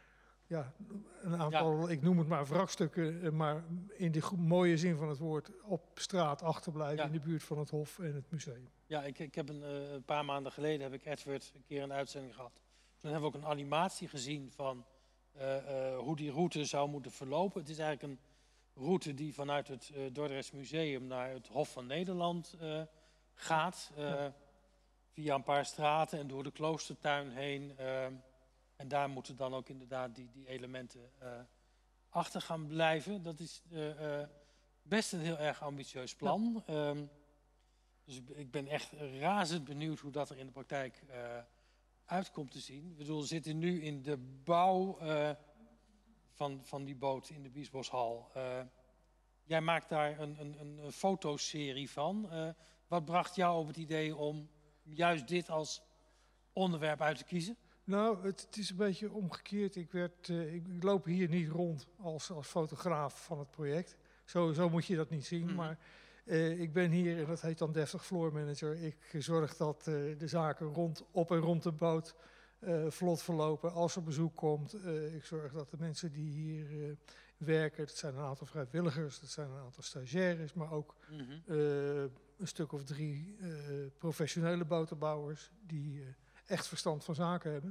ja, een aantal, ja. ik noem het maar wrakstukken, maar in de mooie zin van het woord, op straat achterblijven ja. in de buurt van het Hof en het museum. Ja, ik, ik heb een, uh, een paar maanden geleden heb ik Edward een keer een uitzending gehad. Toen hebben we ook een animatie gezien van uh, uh, hoe die route zou moeten verlopen. Het is eigenlijk een route die vanuit het uh, Dordrechts Museum naar het Hof van Nederland uh, gaat. Uh, ja. Via een paar straten en door de kloostertuin heen. Uh, en daar moeten dan ook inderdaad die, die elementen uh, achter gaan blijven. Dat is uh, uh, best een heel erg ambitieus plan. Ja. Um, dus ik ben echt razend benieuwd hoe dat er in de praktijk uh, uitkomt te zien. Ik bedoel, we zitten nu in de bouw uh, van, van die boot in de Biesboshal. Uh, jij maakt daar een, een, een fotoserie van. Uh, wat bracht jou op het idee om juist dit als onderwerp uit te kiezen? Nou, het, het is een beetje omgekeerd. Ik, werd, uh, ik, ik loop hier niet rond als, als fotograaf van het project. Zo, zo moet je dat niet zien. Mm. Maar uh, ik ben hier, en dat heet dan deftig floor manager. Ik zorg dat uh, de zaken rond, op en rond de boot uh, vlot verlopen. Als er bezoek komt, uh, ik zorg dat de mensen die hier uh, werken, dat zijn een aantal vrijwilligers, dat zijn een aantal stagiaires, maar ook mm-hmm. uh, een stuk of drie uh, professionele botenbouwers die uh, echt verstand van zaken hebben.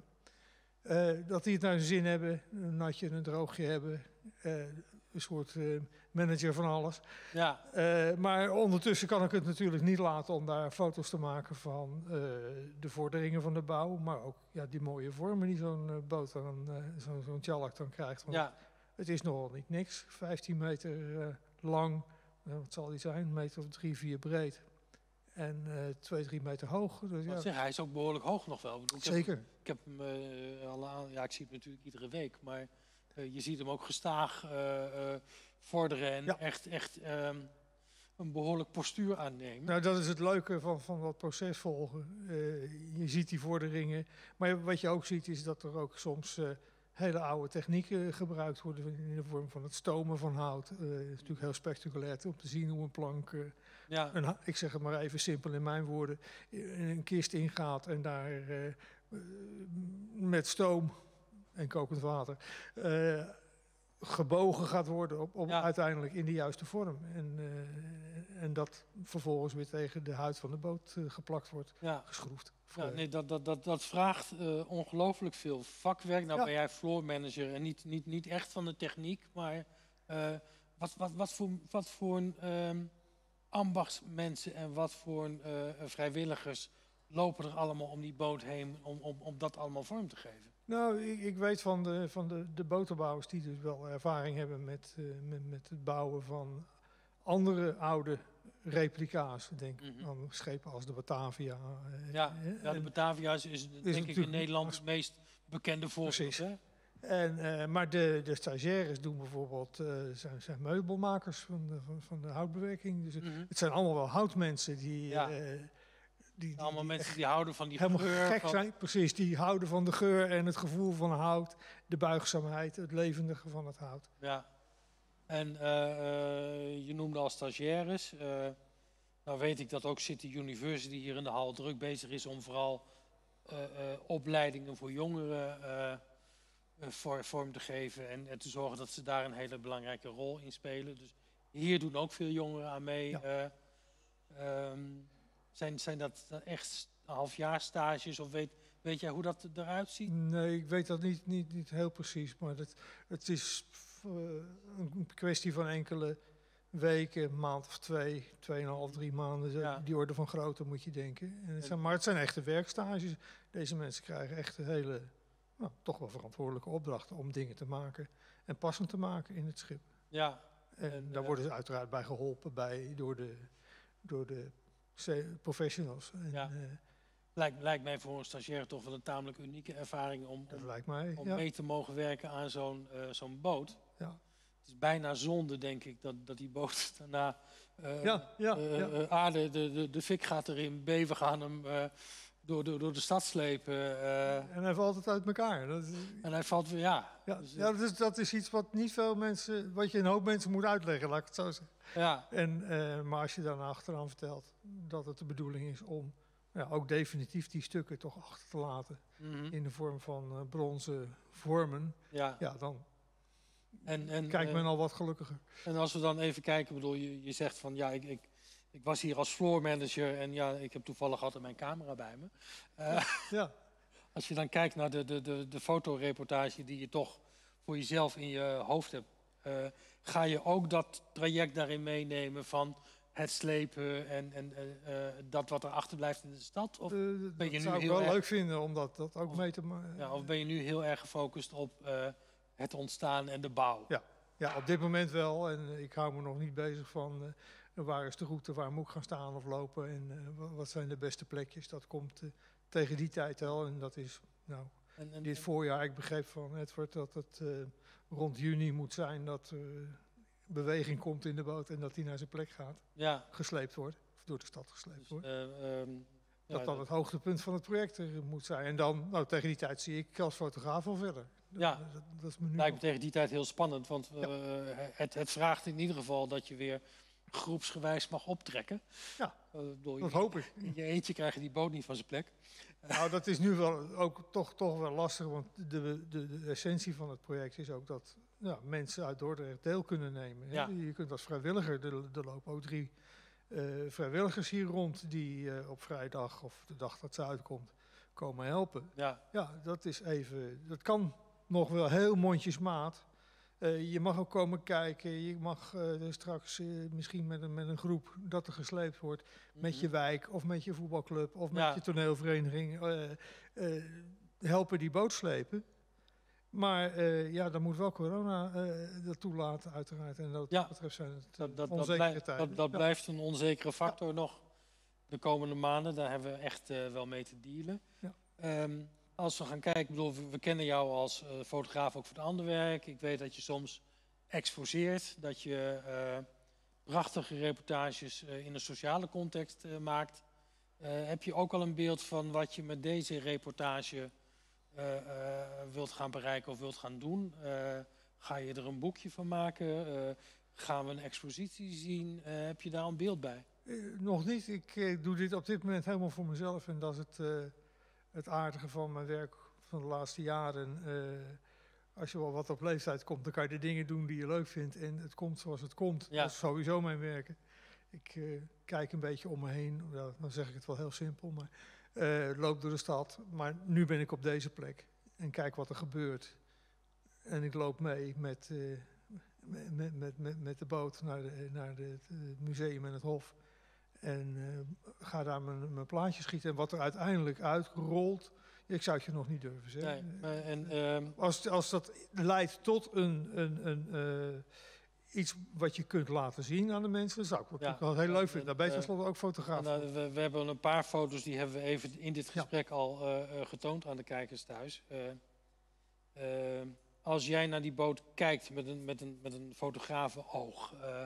Uh, dat die het naar zijn zin hebben, een natje en een droogje hebben. Uh, een soort uh, manager van alles. Ja. Uh, maar ondertussen kan ik het natuurlijk niet laten om daar foto's te maken van uh, de vorderingen van de bouw. Maar ook ja, die mooie vormen die zo'n uh, boot dan, uh, zo'n zo'n tjalak dan krijgt. Want ja. Het is nogal niet niks. vijftien meter uh, lang, uh, wat zal die zijn? Een meter of drie, vier breed. En uh, twee, drie meter hoog. Dus, ja. Zeg, hij is ook behoorlijk hoog nog wel. Ik Zeker. Heb, ik heb hem uh, al aan, ja, ik zie hem natuurlijk iedere week, maar uh, je ziet hem ook gestaag uh, uh, vorderen en ja. echt, echt um, een behoorlijk postuur aannemen. Nou, dat is het leuke van, van dat proces volgen. Uh, je ziet die vorderingen, maar wat je ook ziet is dat er ook soms uh, hele oude technieken gebruikt worden in de vorm van het stomen van hout. Uh, het is natuurlijk heel spectaculair om te zien hoe een plank, uh, ja. een, ik zeg het maar even simpel in mijn woorden, in een kist ingaat en daar uh, uh, met stoom en kokend water uh, gebogen gaat worden op, op ja. uiteindelijk in de juiste vorm. En, uh, en dat vervolgens weer tegen de huid van de boot uh, geplakt wordt, ja. geschroefd. Ja, nee, dat, dat, dat, dat vraagt uh, ongelooflijk veel vakwerk. Nou ja. ben jij floor manager en niet, niet, niet echt van de techniek, maar uh, wat, wat, wat voor, wat voor um, ambachtsmensen en wat voor uh, vrijwilligers lopen er allemaal om die boot heen om, om, om dat allemaal vorm te geven? Nou, ik, ik weet van, de, van de, de boterbouwers die dus wel ervaring hebben met, uh, met, met het bouwen van andere oude replica's, denk ik, mm-hmm. aan schepen als de Batavia. Uh, ja, eh, ja, de Batavia is, is denk ik in Nederland het meest bekende voorbeeld. Hè? En, uh, maar de, de stagiaires doen bijvoorbeeld, uh, zijn, zijn meubelmakers van de, van, van de houtbewerking. Dus mm-hmm. Het zijn allemaal wel houtmensen die... Ja. Uh, Die, die, allemaal die mensen die houden van die helemaal geur. gek van... zijn, precies. Die houden van de geur en het gevoel van hout, de buigzaamheid, het levendige van het hout. Ja. En uh, uh, je noemde al stagiaires. Uh, nou weet ik dat ook City University hier in de hal druk bezig is om vooral uh, uh, opleidingen voor jongeren uh, uh, voor, vorm te geven en, en te zorgen dat ze daar een hele belangrijke rol in spelen. Dus hier doen ook veel jongeren aan mee. Ja. Uh, um, Zijn, zijn dat echt halfjaarstages of weet, weet jij hoe dat eruit ziet? Nee, ik weet dat niet, niet, niet heel precies. Maar dat, het is uh, een kwestie van enkele weken, een maand of twee, tweeënhalf, drie maanden. Ja. Die orde van grootte moet je denken. En het zijn, maar het zijn echte werkstages. Deze mensen krijgen echt hele, nou, toch wel verantwoordelijke opdrachten om dingen te maken en passend te maken in het schip. Ja. En, en daar uh, worden ze uiteraard bij geholpen bij, door de... Door de professionals. En, ja. uh, lijkt, lijkt mij voor een stagiair toch wel een tamelijk unieke ervaring om, dat om, lijkt mij, om ja. mee te mogen werken aan zo'n uh, zo'n boot. Ja. Het is bijna zonde, denk ik, dat, dat die boot daarna uh, ja, ja, uh, ja. Uh, A, de, de, de fik gaat erin, B, we gaan hem uh, door, door, door de stad slepen. Uh, en hij valt het uit elkaar. Dat is, en hij valt weer, ja. Ja, dus, ja dat, is, dat is iets wat niet veel mensen, wat je een hoop mensen moet uitleggen, laat ik het zo zeggen. Ja. En, uh, maar als je dan achteraan vertelt dat het de bedoeling is om ja, ook definitief die stukken toch achter te laten Mhm. in de vorm van uh, bronzen vormen, Ja. ja, dan En, en, kijkt men eh, al wat gelukkiger. En als we dan even kijken, bedoel, je, je zegt van ja, ik, ik, ik was hier als floor manager en ja, ik heb toevallig altijd mijn camera bij me. Uh, Ja. Als je dan kijkt naar de, de, de, de fotoreportage die je toch voor jezelf in je hoofd hebt, uh, ga je ook dat traject daarin meenemen van het slepen en, en uh, uh, dat wat er achterblijft in de stad? Of, Uh, ben dat je nu zou ik heel wel erg- leuk vinden om dat, dat ook Of- mee te maken. ja, of ben je nu heel erg gefocust op uh, het ontstaan en de bouw? Ja. Ja, op dit moment wel. En uh, ik hou me nog niet bezig van uh, waar is de route, waar moet ik gaan staan of lopen en uh, wa- wat zijn de beste plekjes. Dat komt uh, tegen die tijd wel. En dat is nou, En, en, dit voorjaar. Ik begreep van Edward dat het uh, rond juni moet zijn dat uh, beweging komt in de boot en dat hij naar zijn plek gaat. ja, Gesleept wordt, of door de stad gesleept dus, wordt. uh, um, Dat ja, dan het hoogtepunt van het project er moet zijn. En dan, nou, tegen die tijd zie ik als fotograaf al verder. Ja. Dat, dat, dat is me nu lijkt me nog- tegen die tijd heel spannend, want uh, het, het vraagt in ieder geval dat je weer groepsgewijs mag optrekken. Ja, Uh, bedoel, dat je- hoop ik. In je eentje krijg je die boot niet van zijn plek. Nou, dat is nu wel ook toch, toch wel lastig, want de, de, de essentie van het project is ook dat ja, mensen uit Dordrecht deel kunnen nemen. hè. Ja. Je kunt als vrijwilliger, er, er lopen ook drie uh, vrijwilligers hier rond die uh, op vrijdag of de dag dat ze uitkomt komen helpen. Ja, Ja, dat is even, dat kan nog wel heel mondjesmaat. Uh, je mag ook komen kijken, je mag uh, er straks uh, misschien met een, met een groep dat er gesleept wordt, met je wijk of met je voetbalclub of met Ja. je toneelvereniging uh, uh, helpen die boot slepen. Maar uh, ja, dan moet wel corona uh, dat toelaten uiteraard. En dat Ja. betreft zijn het uh, dat, dat, dat, onzekere blijft, tijden. dat, dat Ja. blijft een onzekere factor nog de komende maanden. Daar hebben we echt uh, wel mee te dealen. Ja. Um, als we gaan kijken, ik bedoel, we, we kennen jou als uh, fotograaf ook voor het ander werk. Ik weet dat je soms exposeert, dat je uh, prachtige reportages uh, in een sociale context uh, maakt. Uh, heb je ook al een beeld van wat je met deze reportage uh, uh, wilt gaan bereiken of wilt gaan doen? Uh, ga je er een boekje van maken? Uh, gaan we een expositie zien? Uh, heb je daar een beeld bij? Uh, nog niet. Ik uh, doe dit op dit moment helemaal voor mezelf. En dat is het, uh, het aardige van mijn werk van de laatste jaren. Uh, als je wel wat op leeftijd komt, dan kan je de dingen doen die je leuk vindt. En het komt zoals het komt. Ja. Dat is sowieso mijn werken. Ik uh, kijk een beetje om me heen. Ja, dan zeg ik het wel heel simpel. Maar uh, loop door de stad. Maar nu ben ik op deze plek. En kijk wat er gebeurt. En ik loop mee met, uh, met, met, met, met de boot naar, de, naar de, het museum en het hof. En uh, ga daar mijn, mijn plaatje schieten. En wat er uiteindelijk uitrolt, ik zou het je nog niet durven zeggen. Nee, uh, en, uh, als, als dat leidt tot een, een, een, uh, iets wat je kunt laten zien aan de mensen, zou ik Ja. het wel heel leuk vinden. Daar ben je Uh, tenslotte ook fotograaf. Nou, we, we hebben een paar foto's die hebben we even in dit Ja. gesprek al uh, uh, getoond aan de kijkers thuis. Uh, uh, als jij naar die boot kijkt met een, met een, met een fotografenoog, uh,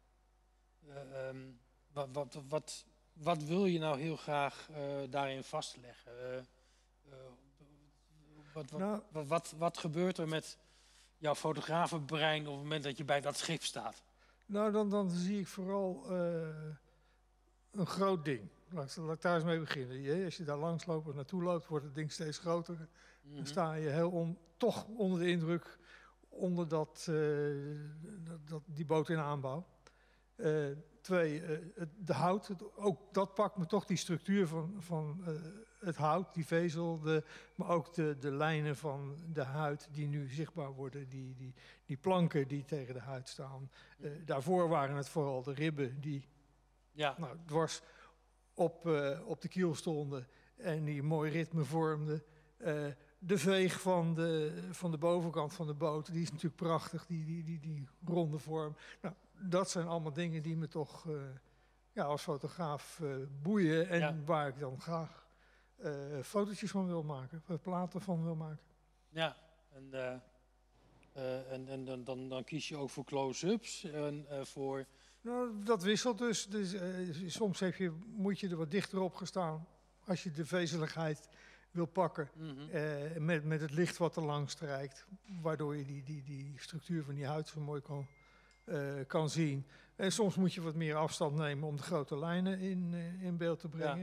uh, um, wat, wat, wat, wat wil je nou heel graag uh, daarin vastleggen? Uh, uh, wat, wat, Nou, wat, wat, wat gebeurt er met jouw fotografenbrein op het moment dat je bij dat schip staat? nou dan, dan zie ik vooral uh, een groot ding. Laat, laat ik daar eens mee beginnen. Je, als je daar langs loopt of naartoe loopt, wordt het ding steeds groter. Mm-hmm. Dan sta je heel on, toch onder de indruk, onder dat, uh, dat, dat, die boot in aanbouw. Uh, twee, uh, het, de hout, het, ook dat pakt me toch die structuur van, van uh, het hout, die vezel, de, maar ook de, de lijnen van de huid die nu zichtbaar worden, die, die, die planken die tegen de huid staan. Uh, daarvoor waren het vooral de ribben die Ja. nou, dwars op, uh, op de kiel stonden en die een mooi ritme vormden. Uh, de veeg van de, van de bovenkant van de boot, die is natuurlijk prachtig, die, die, die, die ronde vorm. Nou, dat zijn allemaal dingen die me toch uh, ja, als fotograaf uh, boeien en Ja. waar ik dan graag uh, fotootjes van wil maken, platen van wil maken. Ja, en, uh, uh, en, en dan, dan, dan kies je ook voor close-ups en uh, voor... Nou, dat wisselt dus. dus uh, soms heb je, moet je er wat dichter op gestaan als je de vezeligheid wil pakken. Mm-hmm. Uh, met, met het licht wat er langs strijkt, waardoor je die, die, die structuur van die huid zo mooi kan, uh, kan zien. En soms moet je wat meer afstand nemen om de grote lijnen in, uh, in beeld te brengen.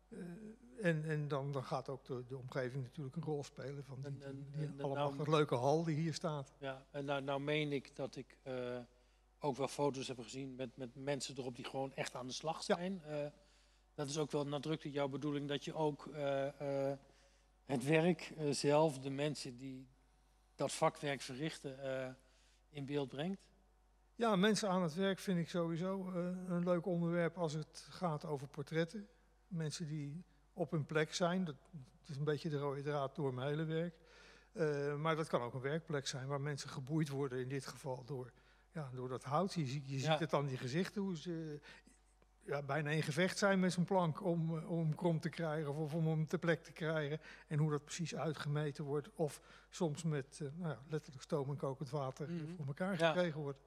Uh, en en dan, dan gaat ook de, de omgeving natuurlijk een rol spelen van die, En- en- die en- allemachtig nou- leuke hal die hier staat. Ja, en nou, nou meen ik dat ik eh, ook wel foto's heb gezien met, met mensen erop die gewoon echt aan de slag Ja. zijn. Eh, dat is ook wel nadrukkelijk jouw bedoeling dat je ook eh, eh, het werk eh, zelf, de mensen die dat vakwerk verrichten, eh, in beeld brengt. Ja, mensen aan het werk vind ik sowieso uh, een leuk onderwerp als het gaat over portretten. Mensen die op hun plek zijn, dat, dat is een beetje de rode draad door mijn hele werk. Uh, maar dat kan ook een werkplek zijn waar mensen geboeid worden, in dit geval door, ja, door dat hout. Je, ziet- je Ja. ziet het aan die gezichten, hoe ze ja, bijna in gevecht zijn met zo'n plank om, uh, om hem krom te krijgen of om hem ter plek te krijgen. En hoe dat precies uitgemeten wordt of soms met uh, nou ja, letterlijk stoom en kokend water uh, Mhm. voor elkaar Ja. gekregen wordt.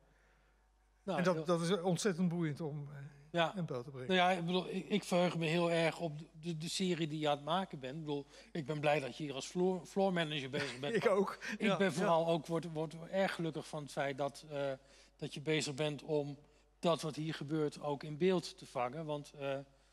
Nou, En heel- dat, dat is ontzettend boeiend om eh, ja. in beeld te brengen. Nou ja, ik bedoel, ik, ik verheug me heel erg op de, de, de serie die je aan het maken bent. Ik bedoel, ik ben blij dat je hier als floor, floor manager bezig bent. Ik ook. Ik Ja, ben vooral ook word, word erg gelukkig van het feit dat, uh, dat je bezig bent om dat wat hier gebeurt ook in beeld te vangen. Want uh,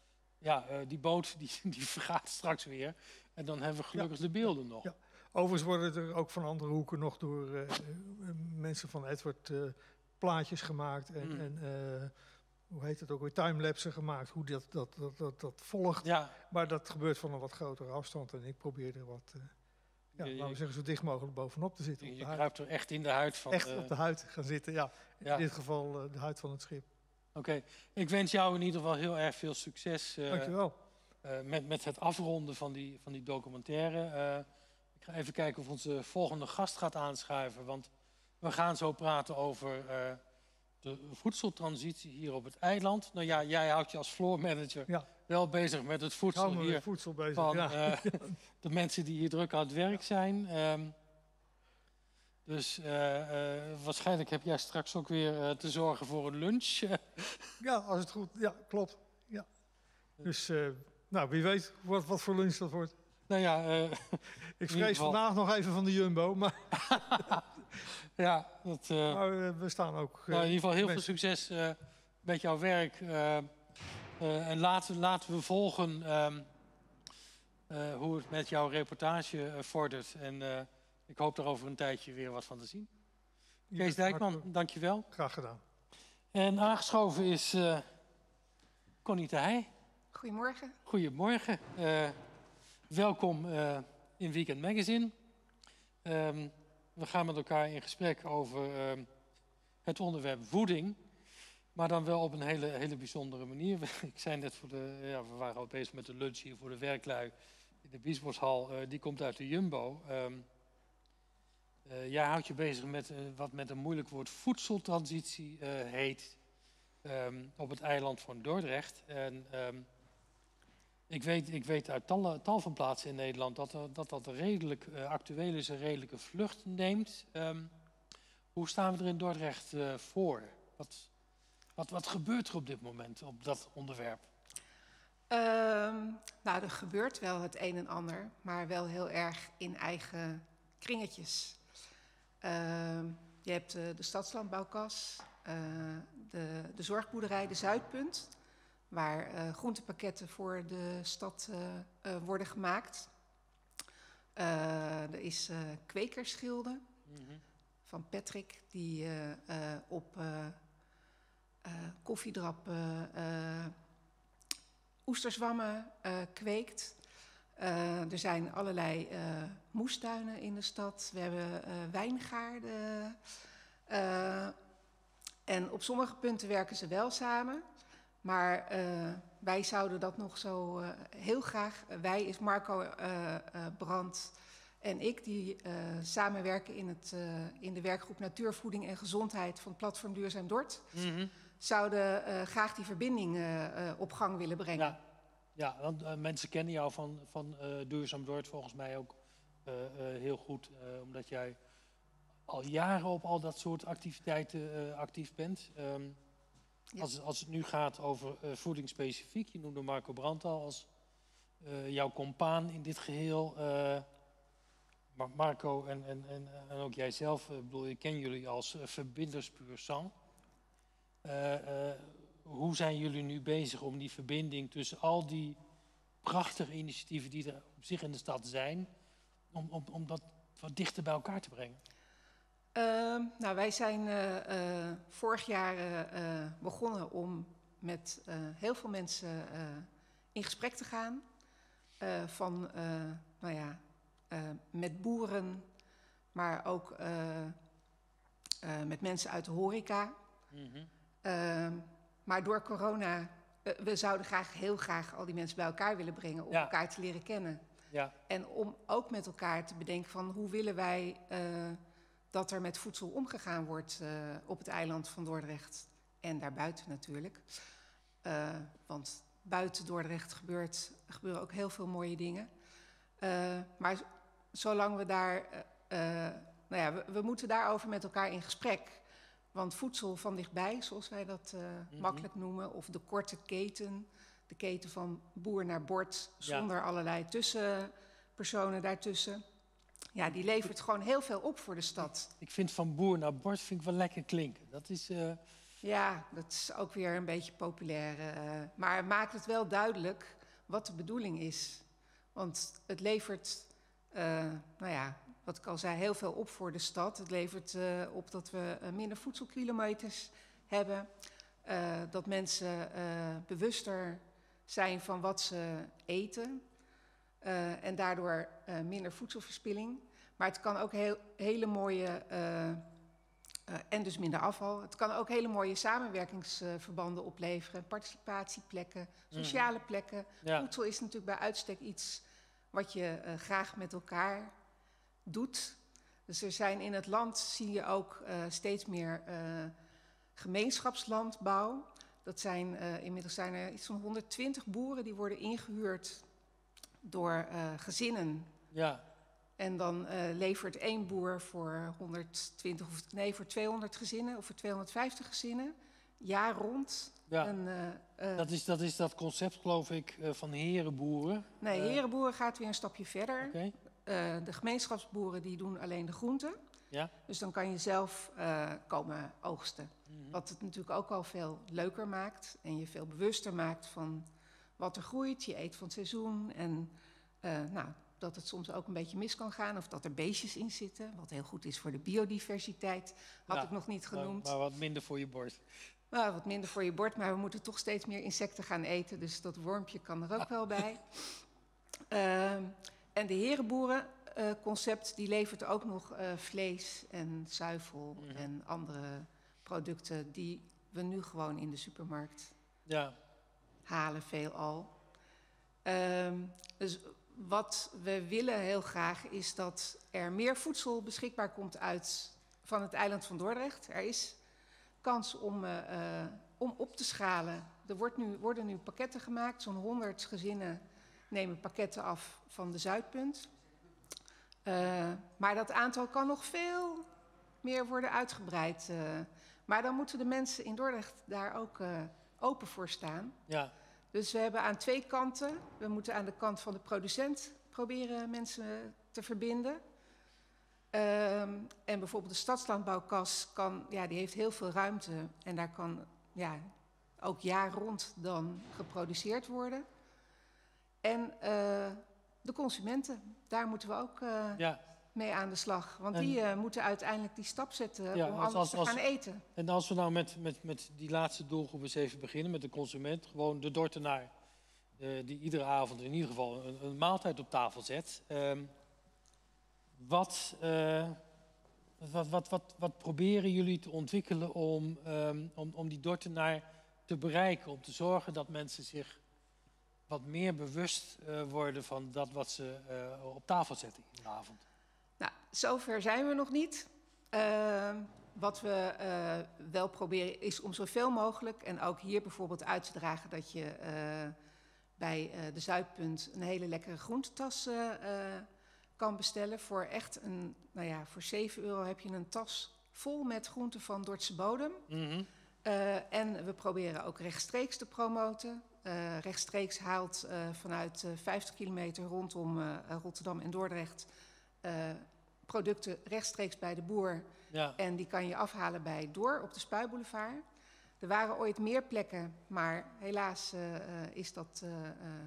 ja, uh, die boot die, die vergaat straks weer. En dan hebben we gelukkig Ja. de beelden nog. Ja. Overigens worden er ook van andere hoeken nog door uh, mensen van Edward uh, plaatjes gemaakt. En, Mm. en uh, hoe heet het ook weer, timelapsen gemaakt. Hoe dat, dat, dat, dat, dat volgt. Ja, Maar dat gebeurt van een wat grotere afstand. En ik probeer er wat, uh, ja, Je- je- laten we zeggen, zo dicht mogelijk bovenop te zitten. je, Op je de huid. kruipt er echt in de huid van. Echt uh, op de huid gaan zitten, ja. In ja. dit geval uh, de huid van het schip. Oké, ik wens jou in ieder geval heel erg veel succes uh, Dankjewel. uh, met, met het afronden van die, van die documentaire. Uh, ik ga even kijken of onze volgende gast gaat aanschuiven. Want we gaan zo praten over uh, de voedseltransitie hier op het eiland. Nou ja, jij houdt je als floor manager Ja. wel bezig met het Ik voedsel hou me hier met voedsel bezig. van ja. uh, de mensen die hier druk aan het werk zijn. Um, dus uh, uh, waarschijnlijk heb jij straks ook weer uh, te zorgen voor een lunch. Ja, als het goed... Ja, klopt. Ja. Dus, uh, nou, wie weet wat, wat voor lunch dat wordt. Nou ja, uh, ik vrees vandaag nog even van de Jumbo, maar, ja, dat, uh, maar uh, we staan ook... Uh, nou, in ieder geval heel mensen. veel succes uh, met jouw werk. Uh, uh, en laten, laten we volgen um, uh, hoe het met jouw reportage uh, vordert. En uh, ik hoop er over een tijdje weer wat van te zien. Ja, Kees Dijkman, hartelijk dankjewel. Graag gedaan. En aangeschoven is uh, Connie de Heij. Goedemorgen. Goedemorgen. Uh, welkom uh, in Weekend Magazine. Um, we gaan met elkaar in gesprek over um, het onderwerp voeding. Maar dan wel op een hele, hele bijzondere manier. Ik zei net, voor de, ja, we waren al bezig met de lunch hier voor de werklui in de Biesboshal. Uh, die komt uit de Jumbo. Um, uh, jij houdt je bezig met uh, wat met een moeilijk woord voedseltransitie uh, heet. Um, op het eiland van Dordrecht. En um, ik, weet, ik weet uit tal, tal van plaatsen in Nederland dat er, dat, dat redelijk uh, actueel is, een redelijke vlucht neemt. Um, hoe staan we er in Dordrecht uh, voor? Wat, wat, wat gebeurt er op dit moment op dat onderwerp? Um, nou, er gebeurt wel het een en ander, maar wel heel erg in eigen kringetjes. Um, je hebt uh, de stadslandbouwkas, uh, de, de zorgboerderij De Zuidpunt, waar uh, groentepakketten voor de stad uh, uh, worden gemaakt. Uh, er is uh, Kwekersgilde mm-hmm. van Patrick, die uh, uh, op uh, uh, koffiedrap uh, uh, oesterzwammen uh, kweekt. Uh, er zijn allerlei uh, moestuinen in de stad. We hebben uh, wijngaarden. Uh, en op sommige punten werken ze wel samen. Maar uh, wij zouden dat nog zo uh, heel graag... Uh, wij is Marco uh, uh, Brandt en ik... die uh, samenwerken in, het, uh, in de werkgroep Natuurvoeding en Gezondheid... van het platform Duurzaam Dort. Mm-hmm. Zouden uh, graag die verbinding uh, uh, op gang willen brengen. Ja, ja want uh, mensen kennen jou van, van uh, Duurzaam Dort volgens mij ook uh, uh, heel goed. Uh, omdat jij al jaren op al dat soort activiteiten uh, actief bent. Um, ja. als, als het nu gaat over uh, voeding specifiek, je noemde Marco Brandt al als uh, jouw compaan in dit geheel. Uh, maar Marco en, en, en, en ook jijzelf, uh, bedoel, ik ken jullie als uh, verbinders puur sang. Uh, uh, hoe zijn jullie nu bezig om die verbinding tussen al die prachtige initiatieven die er op zich in de stad zijn, om, om, om dat wat dichter bij elkaar te brengen? Uh, nou, wij zijn uh, uh, vorig jaar uh, uh, begonnen om met uh, heel veel mensen uh, in gesprek te gaan. Uh, van, uh, nou ja, uh, met boeren, maar ook uh, uh, met mensen uit de horeca. Mm-hmm. uh, maar door corona, uh, we zouden graag, heel graag al die mensen bij elkaar willen brengen om ja. elkaar te leren kennen. Ja. En om ook met elkaar te bedenken van hoe willen wij uh, dat er met voedsel omgegaan wordt uh, op het eiland van Dordrecht en daarbuiten natuurlijk. Uh, want buiten Dordrecht gebeurt, gebeuren ook heel veel mooie dingen. Uh, maar zolang we daar, uh, uh, nou ja, we, we moeten daarover met elkaar in gesprek. Want voedsel van dichtbij, zoals wij dat uh, mm-hmm. makkelijk noemen, of de korte keten, de keten van boer naar bord, zonder ja. allerlei tussenpersonen daartussen. Ja, die levert gewoon heel veel op voor de stad. Ik vind van boer naar bord vind ik wel lekker klinken. Dat is... Uh... Ja, dat is ook weer een beetje populair. Uh, maar maakt het wel duidelijk wat de bedoeling is. Want het levert, uh, nou ja, wat ik al zei, heel veel op voor de stad. Het levert uh, op dat we uh, minder voedselkilometers hebben. Uh, dat mensen uh, bewuster zijn van wat ze eten. Uh, en daardoor uh, minder voedselverspilling. Maar het kan ook heel, hele mooie... Uh, Uh, en dus minder afval. Het kan ook hele mooie samenwerkingsverbanden uh, opleveren. Participatieplekken, sociale mm. plekken. Ja. Voedsel is natuurlijk bij uitstek iets wat je uh, graag met elkaar doet. Dus er zijn in het land, zie je ook uh, steeds meer uh, gemeenschapslandbouw. Dat zijn, uh, inmiddels zijn er iets van honderdtwintig boeren die worden ingehuurd door uh, gezinnen. Ja. En dan uh, levert één boer voor honderdtwintig of nee, voor tweehonderd gezinnen of voor tweehonderdvijftig gezinnen jaar rond. Ja. Een, uh, uh, dat, is, dat is dat concept, geloof ik, uh, van herenboeren. Nee, uh, herenboeren gaat weer een stapje verder. Okay. Uh, de gemeenschapsboeren die doen alleen de groenten. Ja. Dus dan kan je zelf uh, komen oogsten. Mm-hmm. Wat het natuurlijk ook al veel leuker maakt en je veel bewuster maakt van wat er groeit. Je eet van het seizoen en uh, nou. Dat het soms ook een beetje mis kan gaan. Of dat er beestjes in zitten. Wat heel goed is voor de biodiversiteit. Had ja, ik nog niet genoemd. Maar, maar wat minder voor je bord. Nou, wat minder voor je bord. Maar we moeten toch steeds meer insecten gaan eten. Dus dat wormpje kan er ook ah. wel bij. Uh, en de herenboerenconcept uh, die levert ook nog uh, vlees en zuivel. Mm-hmm. En andere producten die we nu gewoon in de supermarkt ja. halen veelal. Uh, dus... Wat we willen heel graag is dat er meer voedsel beschikbaar komt uit van het eiland van Dordrecht. Er is kans om, uh, uh, om op te schalen. Er wordt nu, worden nu pakketten gemaakt. Zo'n honderd gezinnen nemen pakketten af van de Zuidpunt. Uh, maar dat aantal kan nog veel meer worden uitgebreid. Uh, maar dan moeten de mensen in Dordrecht daar ook uh, open voor staan. Ja. Dus we hebben aan twee kanten. We moeten aan de kant van de producent proberen mensen te verbinden. Um, en bijvoorbeeld de stadslandbouwkas kan, ja, die heeft heel veel ruimte. En daar kan ja, ook jaar rond dan geproduceerd worden. En uh, de consumenten, daar moeten we ook uh, ja. mee aan de slag. Want en, die uh, moeten uiteindelijk die stap zetten ja, om als, anders als, te gaan als, eten. En als we nou met, met, met die laatste doelgroep eens even beginnen, met de consument. Gewoon de Dordtenaar, uh, die iedere avond in ieder geval een, een maaltijd op tafel zet. Um, wat, uh, wat, wat, wat, wat proberen jullie te ontwikkelen om, um, om, om die Dordtenaar te bereiken? Om te zorgen dat mensen zich wat meer bewust uh, worden van dat wat ze uh, op tafel zetten iedere avond. Nou, zover zijn we nog niet. Uh, wat we uh, wel proberen is om zoveel mogelijk, en ook hier bijvoorbeeld uit te dragen dat je uh, bij uh, de Zuidpunt een hele lekkere groentetas uh, uh, kan bestellen. Voor echt een, nou ja, voor zeven euro heb je een tas vol met groenten van Dordtse bodem. Mm-hmm. Uh, en we proberen ook rechtstreeks te promoten. Uh, rechtstreeks haalt uh, vanuit uh, vijftig kilometer rondom uh, Rotterdam en Dordrecht uh, producten rechtstreeks bij de boer. Ja. En die kan je afhalen bij Door op de Spuiboulevard. Er waren ooit meer plekken, maar helaas uh, uh, is dat uh, uh,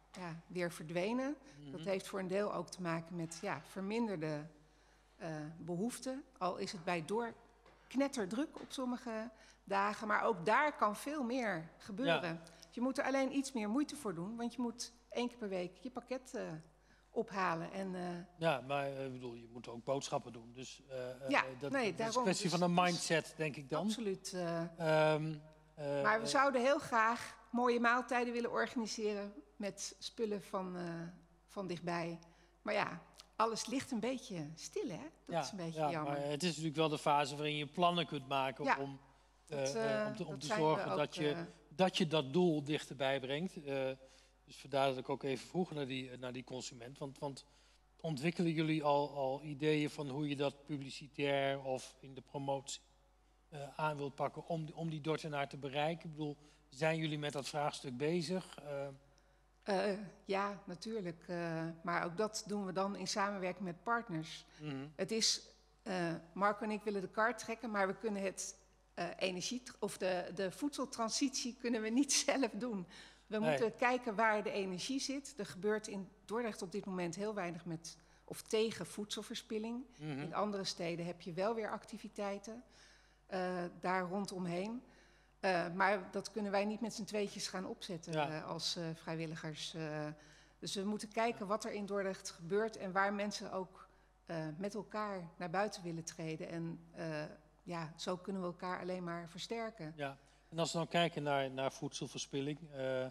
ja, weer verdwenen. Mhm. Dat heeft voor een deel ook te maken met ja, verminderde uh, behoeften. Al is het bij door knetterdruk op sommige dagen. Maar ook daar kan veel meer gebeuren. Ja. Je moet er alleen iets meer moeite voor doen. Want je moet één keer per week je pakket uh, ophalen. En, uh, ja, maar ik uh, bedoel, je moet ook boodschappen doen. Dus uh, ja, uh, dat, nee, dat is daarom, een kwestie dus, van een mindset, denk ik dan. Absoluut. Uh, um, uh, maar we zouden heel graag mooie maaltijden willen organiseren met spullen van, uh, van dichtbij. Maar ja, alles ligt een beetje stil, hè? Dat ja, is een beetje ja, jammer. Maar het is natuurlijk wel de fase waarin je plannen kunt maken ja, om, uh, dat, uh, uh, om te, om dat te zorgen ook, dat, je, uh, dat je dat doel dichterbij brengt. Uh, dus vandaar dat ik ook even vroeg naar die, naar die consument. Want, want ontwikkelen jullie al, al ideeën van hoe je dat publicitair of in de promotie uh, aan wilt pakken om, om die Dordtenaar te bereiken? Ik bedoel, zijn jullie met dat vraagstuk bezig? Uh, Uh, ja, natuurlijk. Uh, maar ook dat doen we dan in samenwerking met partners. Mm-hmm. Het is, uh, Marco en ik willen de kaart trekken, maar we kunnen het uh, energie of de, de voedseltransitie kunnen we niet zelf doen. We nee. moeten kijken waar de energie zit. Er gebeurt in Dordrecht op dit moment heel weinig met of tegen voedselverspilling. Mm-hmm. In andere steden heb je wel weer activiteiten uh, daar rondomheen. Uh, maar dat kunnen wij niet met z'n tweetjes gaan opzetten ja. uh, als uh, vrijwilligers. Uh, dus we moeten kijken wat er in Dordrecht gebeurt en waar mensen ook uh, met elkaar naar buiten willen treden. En uh, ja, zo kunnen we elkaar alleen maar versterken. Ja, en als we dan kijken naar, naar voedselverspilling. Uh,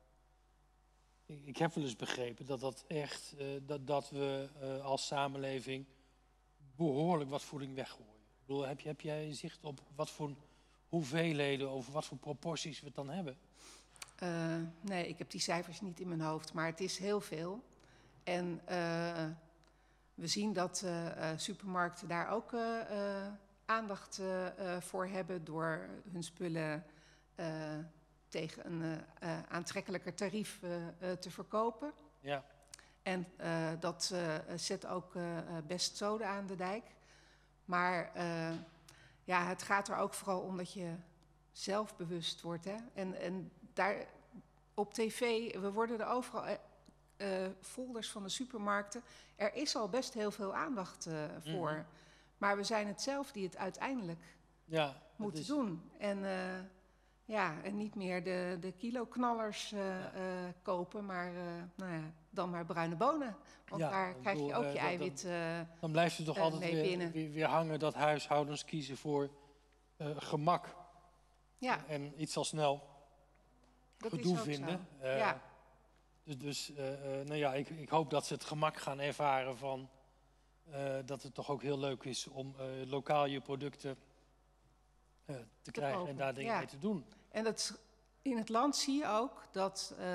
ik, ik heb wel eens begrepen dat, dat, echt, uh, dat, dat we uh, als samenleving behoorlijk wat voeding weggooien. Ik bedoel, heb, je, heb jij zicht op wat voor hoeveelheden, over wat voor proporties we het dan hebben? Uh, nee, ik heb die cijfers niet in mijn hoofd, maar het is heel veel. En uh, we zien dat uh, uh, supermarkten daar ook uh, uh, aandacht uh, uh, voor hebben door hun spullen uh, tegen een uh, uh, aantrekkelijker tarief uh, uh, te verkopen. Ja. En uh, dat uh, zet ook uh, best zoden aan de dijk. Maar uh, ja, het gaat er ook vooral om dat je zelfbewust wordt. Hè? En, en daar op tv, we worden er overal uh, folders van de supermarkten. Er is al best heel veel aandacht uh, voor. Mm-hmm. Maar we zijn het zelf die het uiteindelijk ja, moeten is... doen. En, uh, ja, en niet meer de, de kiloknallers uh, ja. uh, kopen, maar uh, nou ja, dan maar bruine bonen. Want ja, daar krijg bedoel, je ook uh, je dat, eiwit uh, Dan blijft het toch uh, altijd weer, weer, weer hangen dat huishoudens kiezen voor uh, gemak. Ja. En iets al snel dat gedoe vinden. Uh, ja. Dus, dus uh, uh, nou ja, ik, ik hoop dat ze het gemak gaan ervaren van uh, dat het toch ook heel leuk is om uh, lokaal je producten uh, te, te krijgen kopen. En daar dingen ja. mee te doen. En dat, in het land zie je ook dat uh,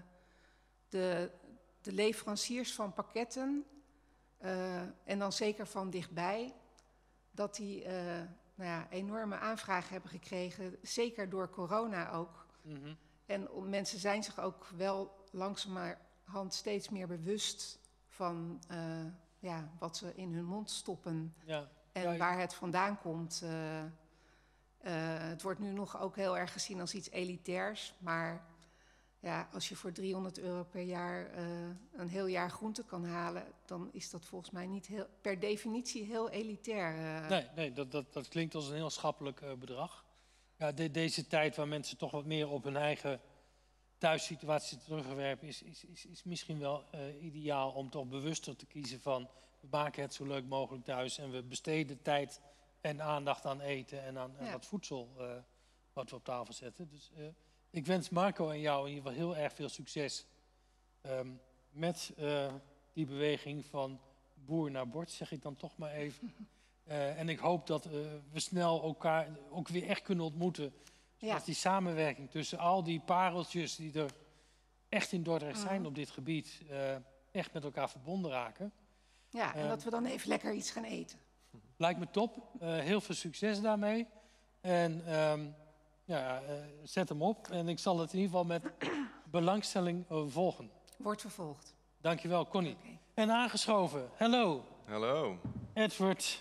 de, de leveranciers van pakketten, uh, en dan zeker van dichtbij, dat die uh, nou ja, enorme aanvragen hebben gekregen, zeker door corona ook. Mm-hmm. En mensen zijn zich ook wel langzamerhand steeds meer bewust van uh, ja, wat ze in hun mond stoppen ja. en ja, waar het vandaan komt. Uh, Uh, het wordt nu nog ook heel erg gezien als iets elitairs. Maar ja, als je voor driehonderd euro per jaar uh, een heel jaar groente kan halen, dan is dat volgens mij niet heel, per definitie heel elitair. Uh. Nee, nee dat, dat, dat klinkt als een heel schappelijk uh, bedrag. Ja, de, deze tijd waar mensen toch wat meer op hun eigen thuissituatie terugwerpen, is, is, is, is misschien wel uh, ideaal om toch bewuster te kiezen van we maken het zo leuk mogelijk thuis en we besteden tijd en aandacht aan eten en aan, aan ja. dat voedsel uh, wat we op tafel zetten. Dus uh, ik wens Marco en jou in ieder geval heel erg veel succes um, met uh, die beweging van boer naar bord, zeg ik dan toch maar even. Uh, en ik hoop dat uh, we snel elkaar ook weer echt kunnen ontmoeten. Zodat ja. die samenwerking tussen al die pareltjes die er echt in Dordrecht zijn mm. op dit gebied, uh, echt met elkaar verbonden raken. Ja, en uh, dat we dan even lekker iets gaan eten. Lijkt me top. Uh, heel veel succes daarmee. En um, ja, uh, zet hem op. En ik zal het in ieder geval met belangstelling uh, volgen. Wordt vervolgd. Dankjewel, Connie. Okay. En aangeschoven. Hello. Hello. Edward.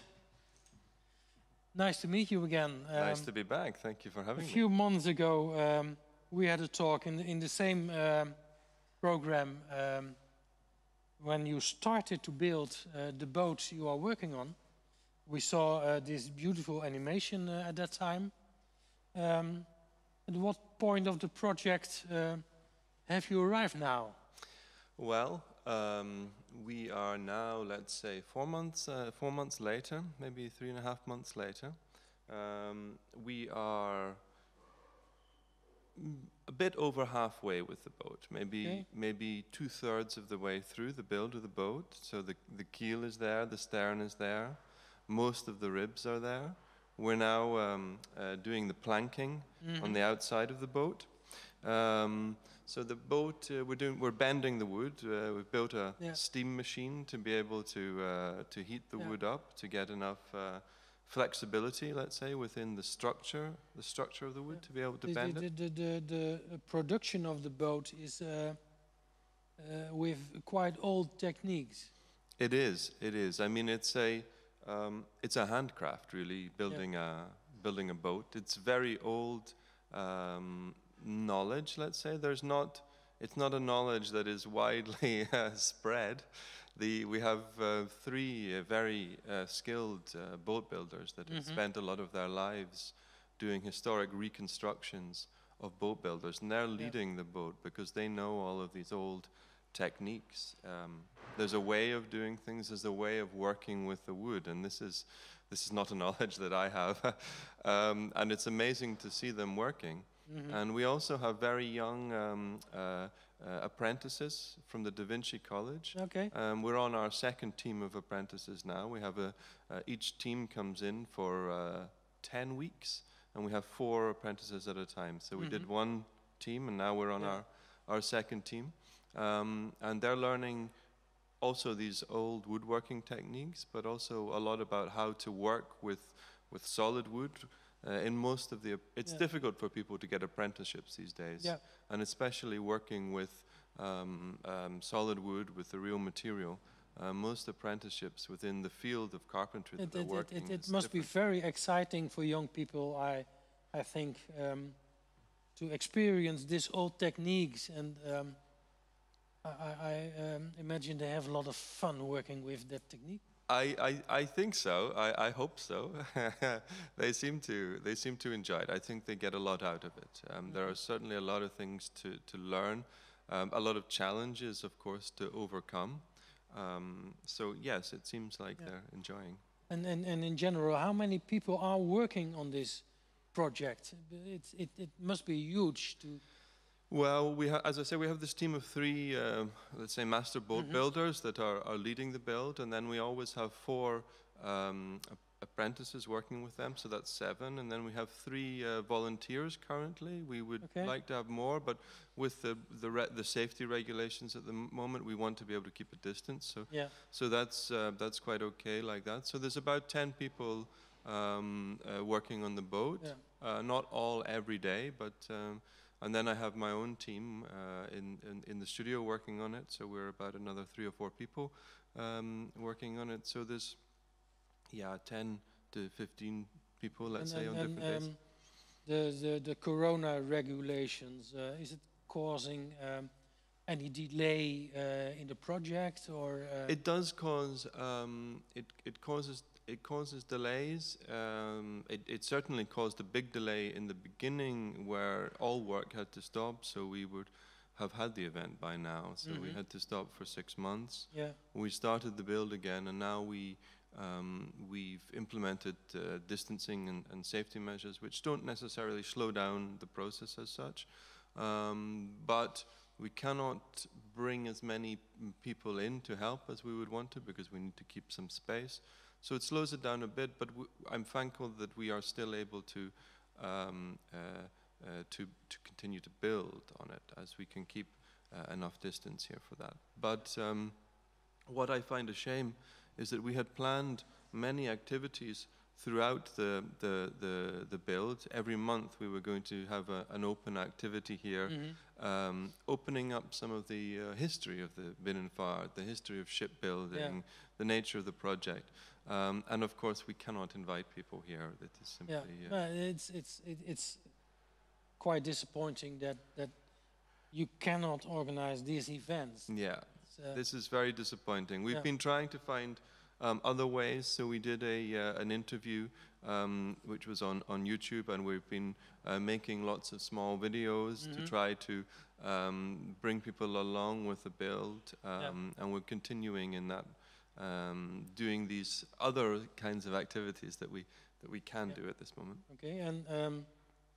Nice to meet you again. Um, nice to be back. Thank you for having me. A few me. months ago, um, we had a talk in the, in the same um, program, um, when you started to build uh, the boats you are working on, we saw uh, this beautiful animation uh, at that time. Um, at what point of the project uh, have you arrived now? Well, um, we are now, let's say, four months, uh, four months later, maybe three and a half months later. Um, we are a bit over halfway with the boat, maybe Okay. maybe two thirds of the way through the build of the boat. So the the keel is there, the stern is there, most of the ribs are there. We're now um, uh, doing the planking Mm-hmm. on the outside of the boat. Um, so the boat, uh, we're doing, we're bending the wood. Uh, we've built a Yeah. steam machine to be able to uh, to heat the Yeah. wood up to get enough uh, flexibility, let's say, within the structure, the structure of the wood to be able to The, bend the, it. the, the, the uh, production of the boat is uh, uh, with quite old techniques. It is. It is. I mean, it's a um, it's a handcraft, really, building a building a boat. It's very old um, knowledge. Let's say there's not. It's not a knowledge that is widely uh, spread. The we have uh, three uh, very uh, skilled uh, boat builders that have Mhm. spent a lot of their lives doing historic reconstructions of boat builders, and they're leading the boat because they know all of these old techniques. Um, there's a way of doing things. There's a way of working with the wood, and this is this is not a knowledge that I have. um, and it's amazing to see them working. Mhm. And we also have very young um, uh, uh, apprentices from the Da Vinci College. Okay. Um, we're on our second team of apprentices now. We have a uh, each team comes in for uh, ten weeks, and we have four apprentices at a time. So we did Mhm. one team, and now we're on Yeah. our our second team, um, and they're learning also these old woodworking techniques, but also a lot about how to work with with solid wood. Uh, in most of the, it's Yeah. difficult for people to get apprenticeships these days, Yeah. and especially working with um, um, solid wood with the real material. Uh, most apprenticeships within the field of carpentry that It, they're it, it, working it, it is must be different. very exciting for young people, I, I think, um, to experience these old techniques. And um, I, I, I um, imagine they have a lot of fun working with that technique. I, I, I think so. I, I hope so. they seem to they seem to enjoy it. I think they get a lot out of it. Um, there are certainly a lot of things to to learn, um, a lot of challenges, of course, to overcome. Um, so yes, it seems like Yeah. they're enjoying. And, and, and in general, how many people are working on this project? It, it, it must be huge to... Well, we ha- as I say, we have this team of three, uh, let's say, master boat Mhm. builders that are, are leading the build, and then we always have four um, ap- apprentices working with them, so that's seven, and then we have three uh, volunteers currently. We would Okay. like to have more, but with the the, re- the safety regulations at the m- moment, we want to be able to keep a distance. So Yeah. so that's uh, that's quite okay like that. So there's about ten people um, uh, working on the boat. Yeah. Uh, not all every day, but um, and then I have my own team uh, in, in in the studio working on it. So we're about another three or four people um, working on it. So there's yeah ten to fifteen people, let's And- say, on and- different and, days. um, the, the, the corona regulations, uh, is it causing um, any delay uh, in the project, or uh, It does cause um, it it causes it causes delays. Um, it it certainly caused a big delay in the beginning where all work had to stop. So we would have had the event by now. So we Mhm. had to stop for six months. yeah, We started the build again, and now we um, we've implemented uh, distancing and, and safety measures, which don't necessarily slow down the process as such, um, but we cannot bring as many mm, people in to help as we would want to because we need to keep some space. So it slows it down a bit, but w- I'm thankful that we are still able to um, uh, uh, to to continue to build on it as we can keep uh, enough distance here for that. But um, what I find a shame is that we had planned many activities throughout the, the, the, the build. Every month we were going to have a, an open activity here, Mhm. um, opening up some of the uh, history of the Binnenvaart, the history of shipbuilding, the nature of the project. Um, and of course we cannot invite people here. That is simply... yeah. uh, Uh, it's it's it, it's quite disappointing that that you cannot organize these events. Yeah, uh, this is very disappointing. We've yeah. been trying to find um, other ways. So we did a uh, an interview um, which was on on YouTube, and we've been uh, making lots of small videos Mhm. to try to um, bring people along with the build, um, Yeah. and we're continuing in that, um, doing these other kinds of activities that we that we can Yeah. do at this moment. Okay, and um,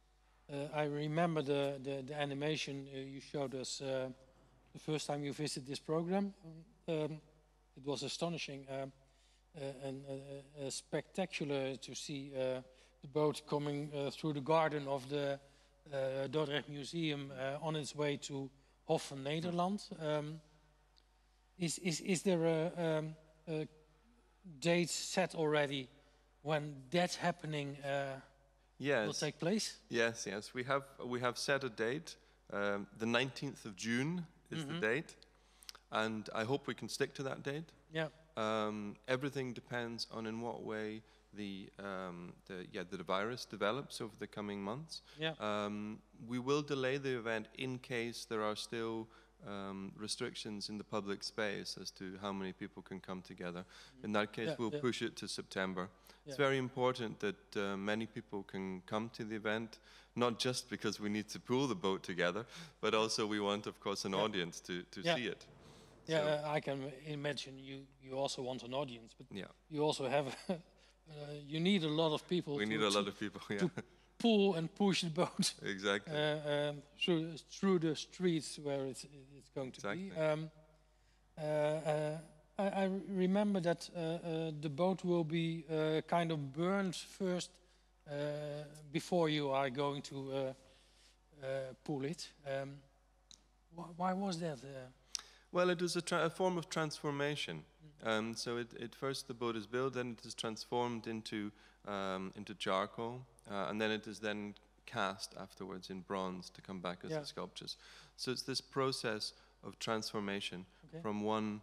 uh, I remember the, the, the animation uh, you showed us uh, the first time you visited this program. Um, it was astonishing um, uh, and uh, uh, spectacular to see uh, the boat coming uh, through the garden of the uh, Dordrecht Museum uh, on its way to Hof van Nederland. Um, is, is, is there a, um, a date set already when that's happening uh, will Yes. take place? Yes, yes. We have we have set a date. Um, the nineteenth of June is Mhm. the date, and I hope we can stick to that date. Yeah. Um, everything depends on in what way the um, the yeah the virus develops over the coming months. Yeah. Um, we will delay the event in case there are still um, restrictions in the public space as to how many people can come together. In that case, Yeah, we'll yeah. push it to September. It's Yeah. very important that uh, many people can come to the event, not just because we need to pull the boat together, but also we want, of course, an Yeah. audience to, to Yeah. see it. Yeah, So- uh, I can imagine you, you also want an audience, but Yeah, you also have, uh, you need a lot of people we to, need a to lot of people. Yeah, to pull and push the boat exactly. uh, um, through, through the streets where it's, it's going to Exactly. be. Um, uh, uh, I, I remember that uh, uh, the boat will be uh, kind of burned first uh, before you are going to uh, uh, pull it. Um, wh why was that? Uh, Well, it is a, tra- a form of transformation. Um, so it, it first the boat is built, then it is transformed into um, into charcoal, uh, and then it is then cast afterwards in bronze to come back as Yeah. the sculptures. So it's this process of transformation Okay. from one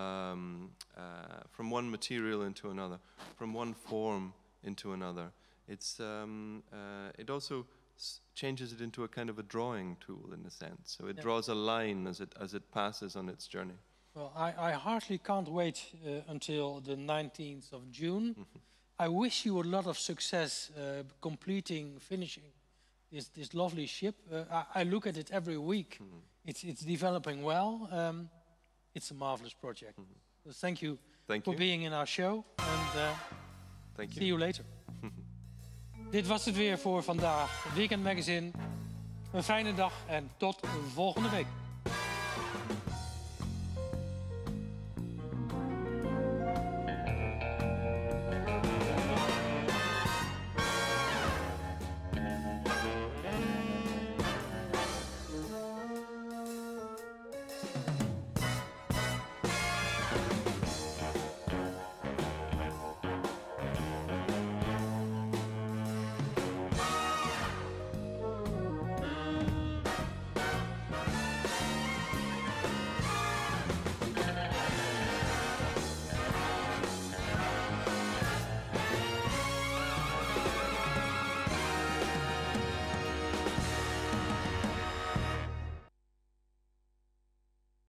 um, uh, from one material into another, from one form into another. It's um, uh, it also s- changes it into a kind of a drawing tool in a sense. So it Yeah. draws a line as it as it passes on its journey. Well, I, I hardly can't wait uh, until the nineteenth of June. I wish you a lot of success uh, completing, finishing this, this lovely ship. Uh, I, I look at it every week. It's, it's developing well. Um, it's a marvelous project. So thank you Thank for you. being in our show. And uh, Thank see you. you later. Dit was het weer voor vandaag. Weekend Magazine. Een fijne dag en tot volgende week.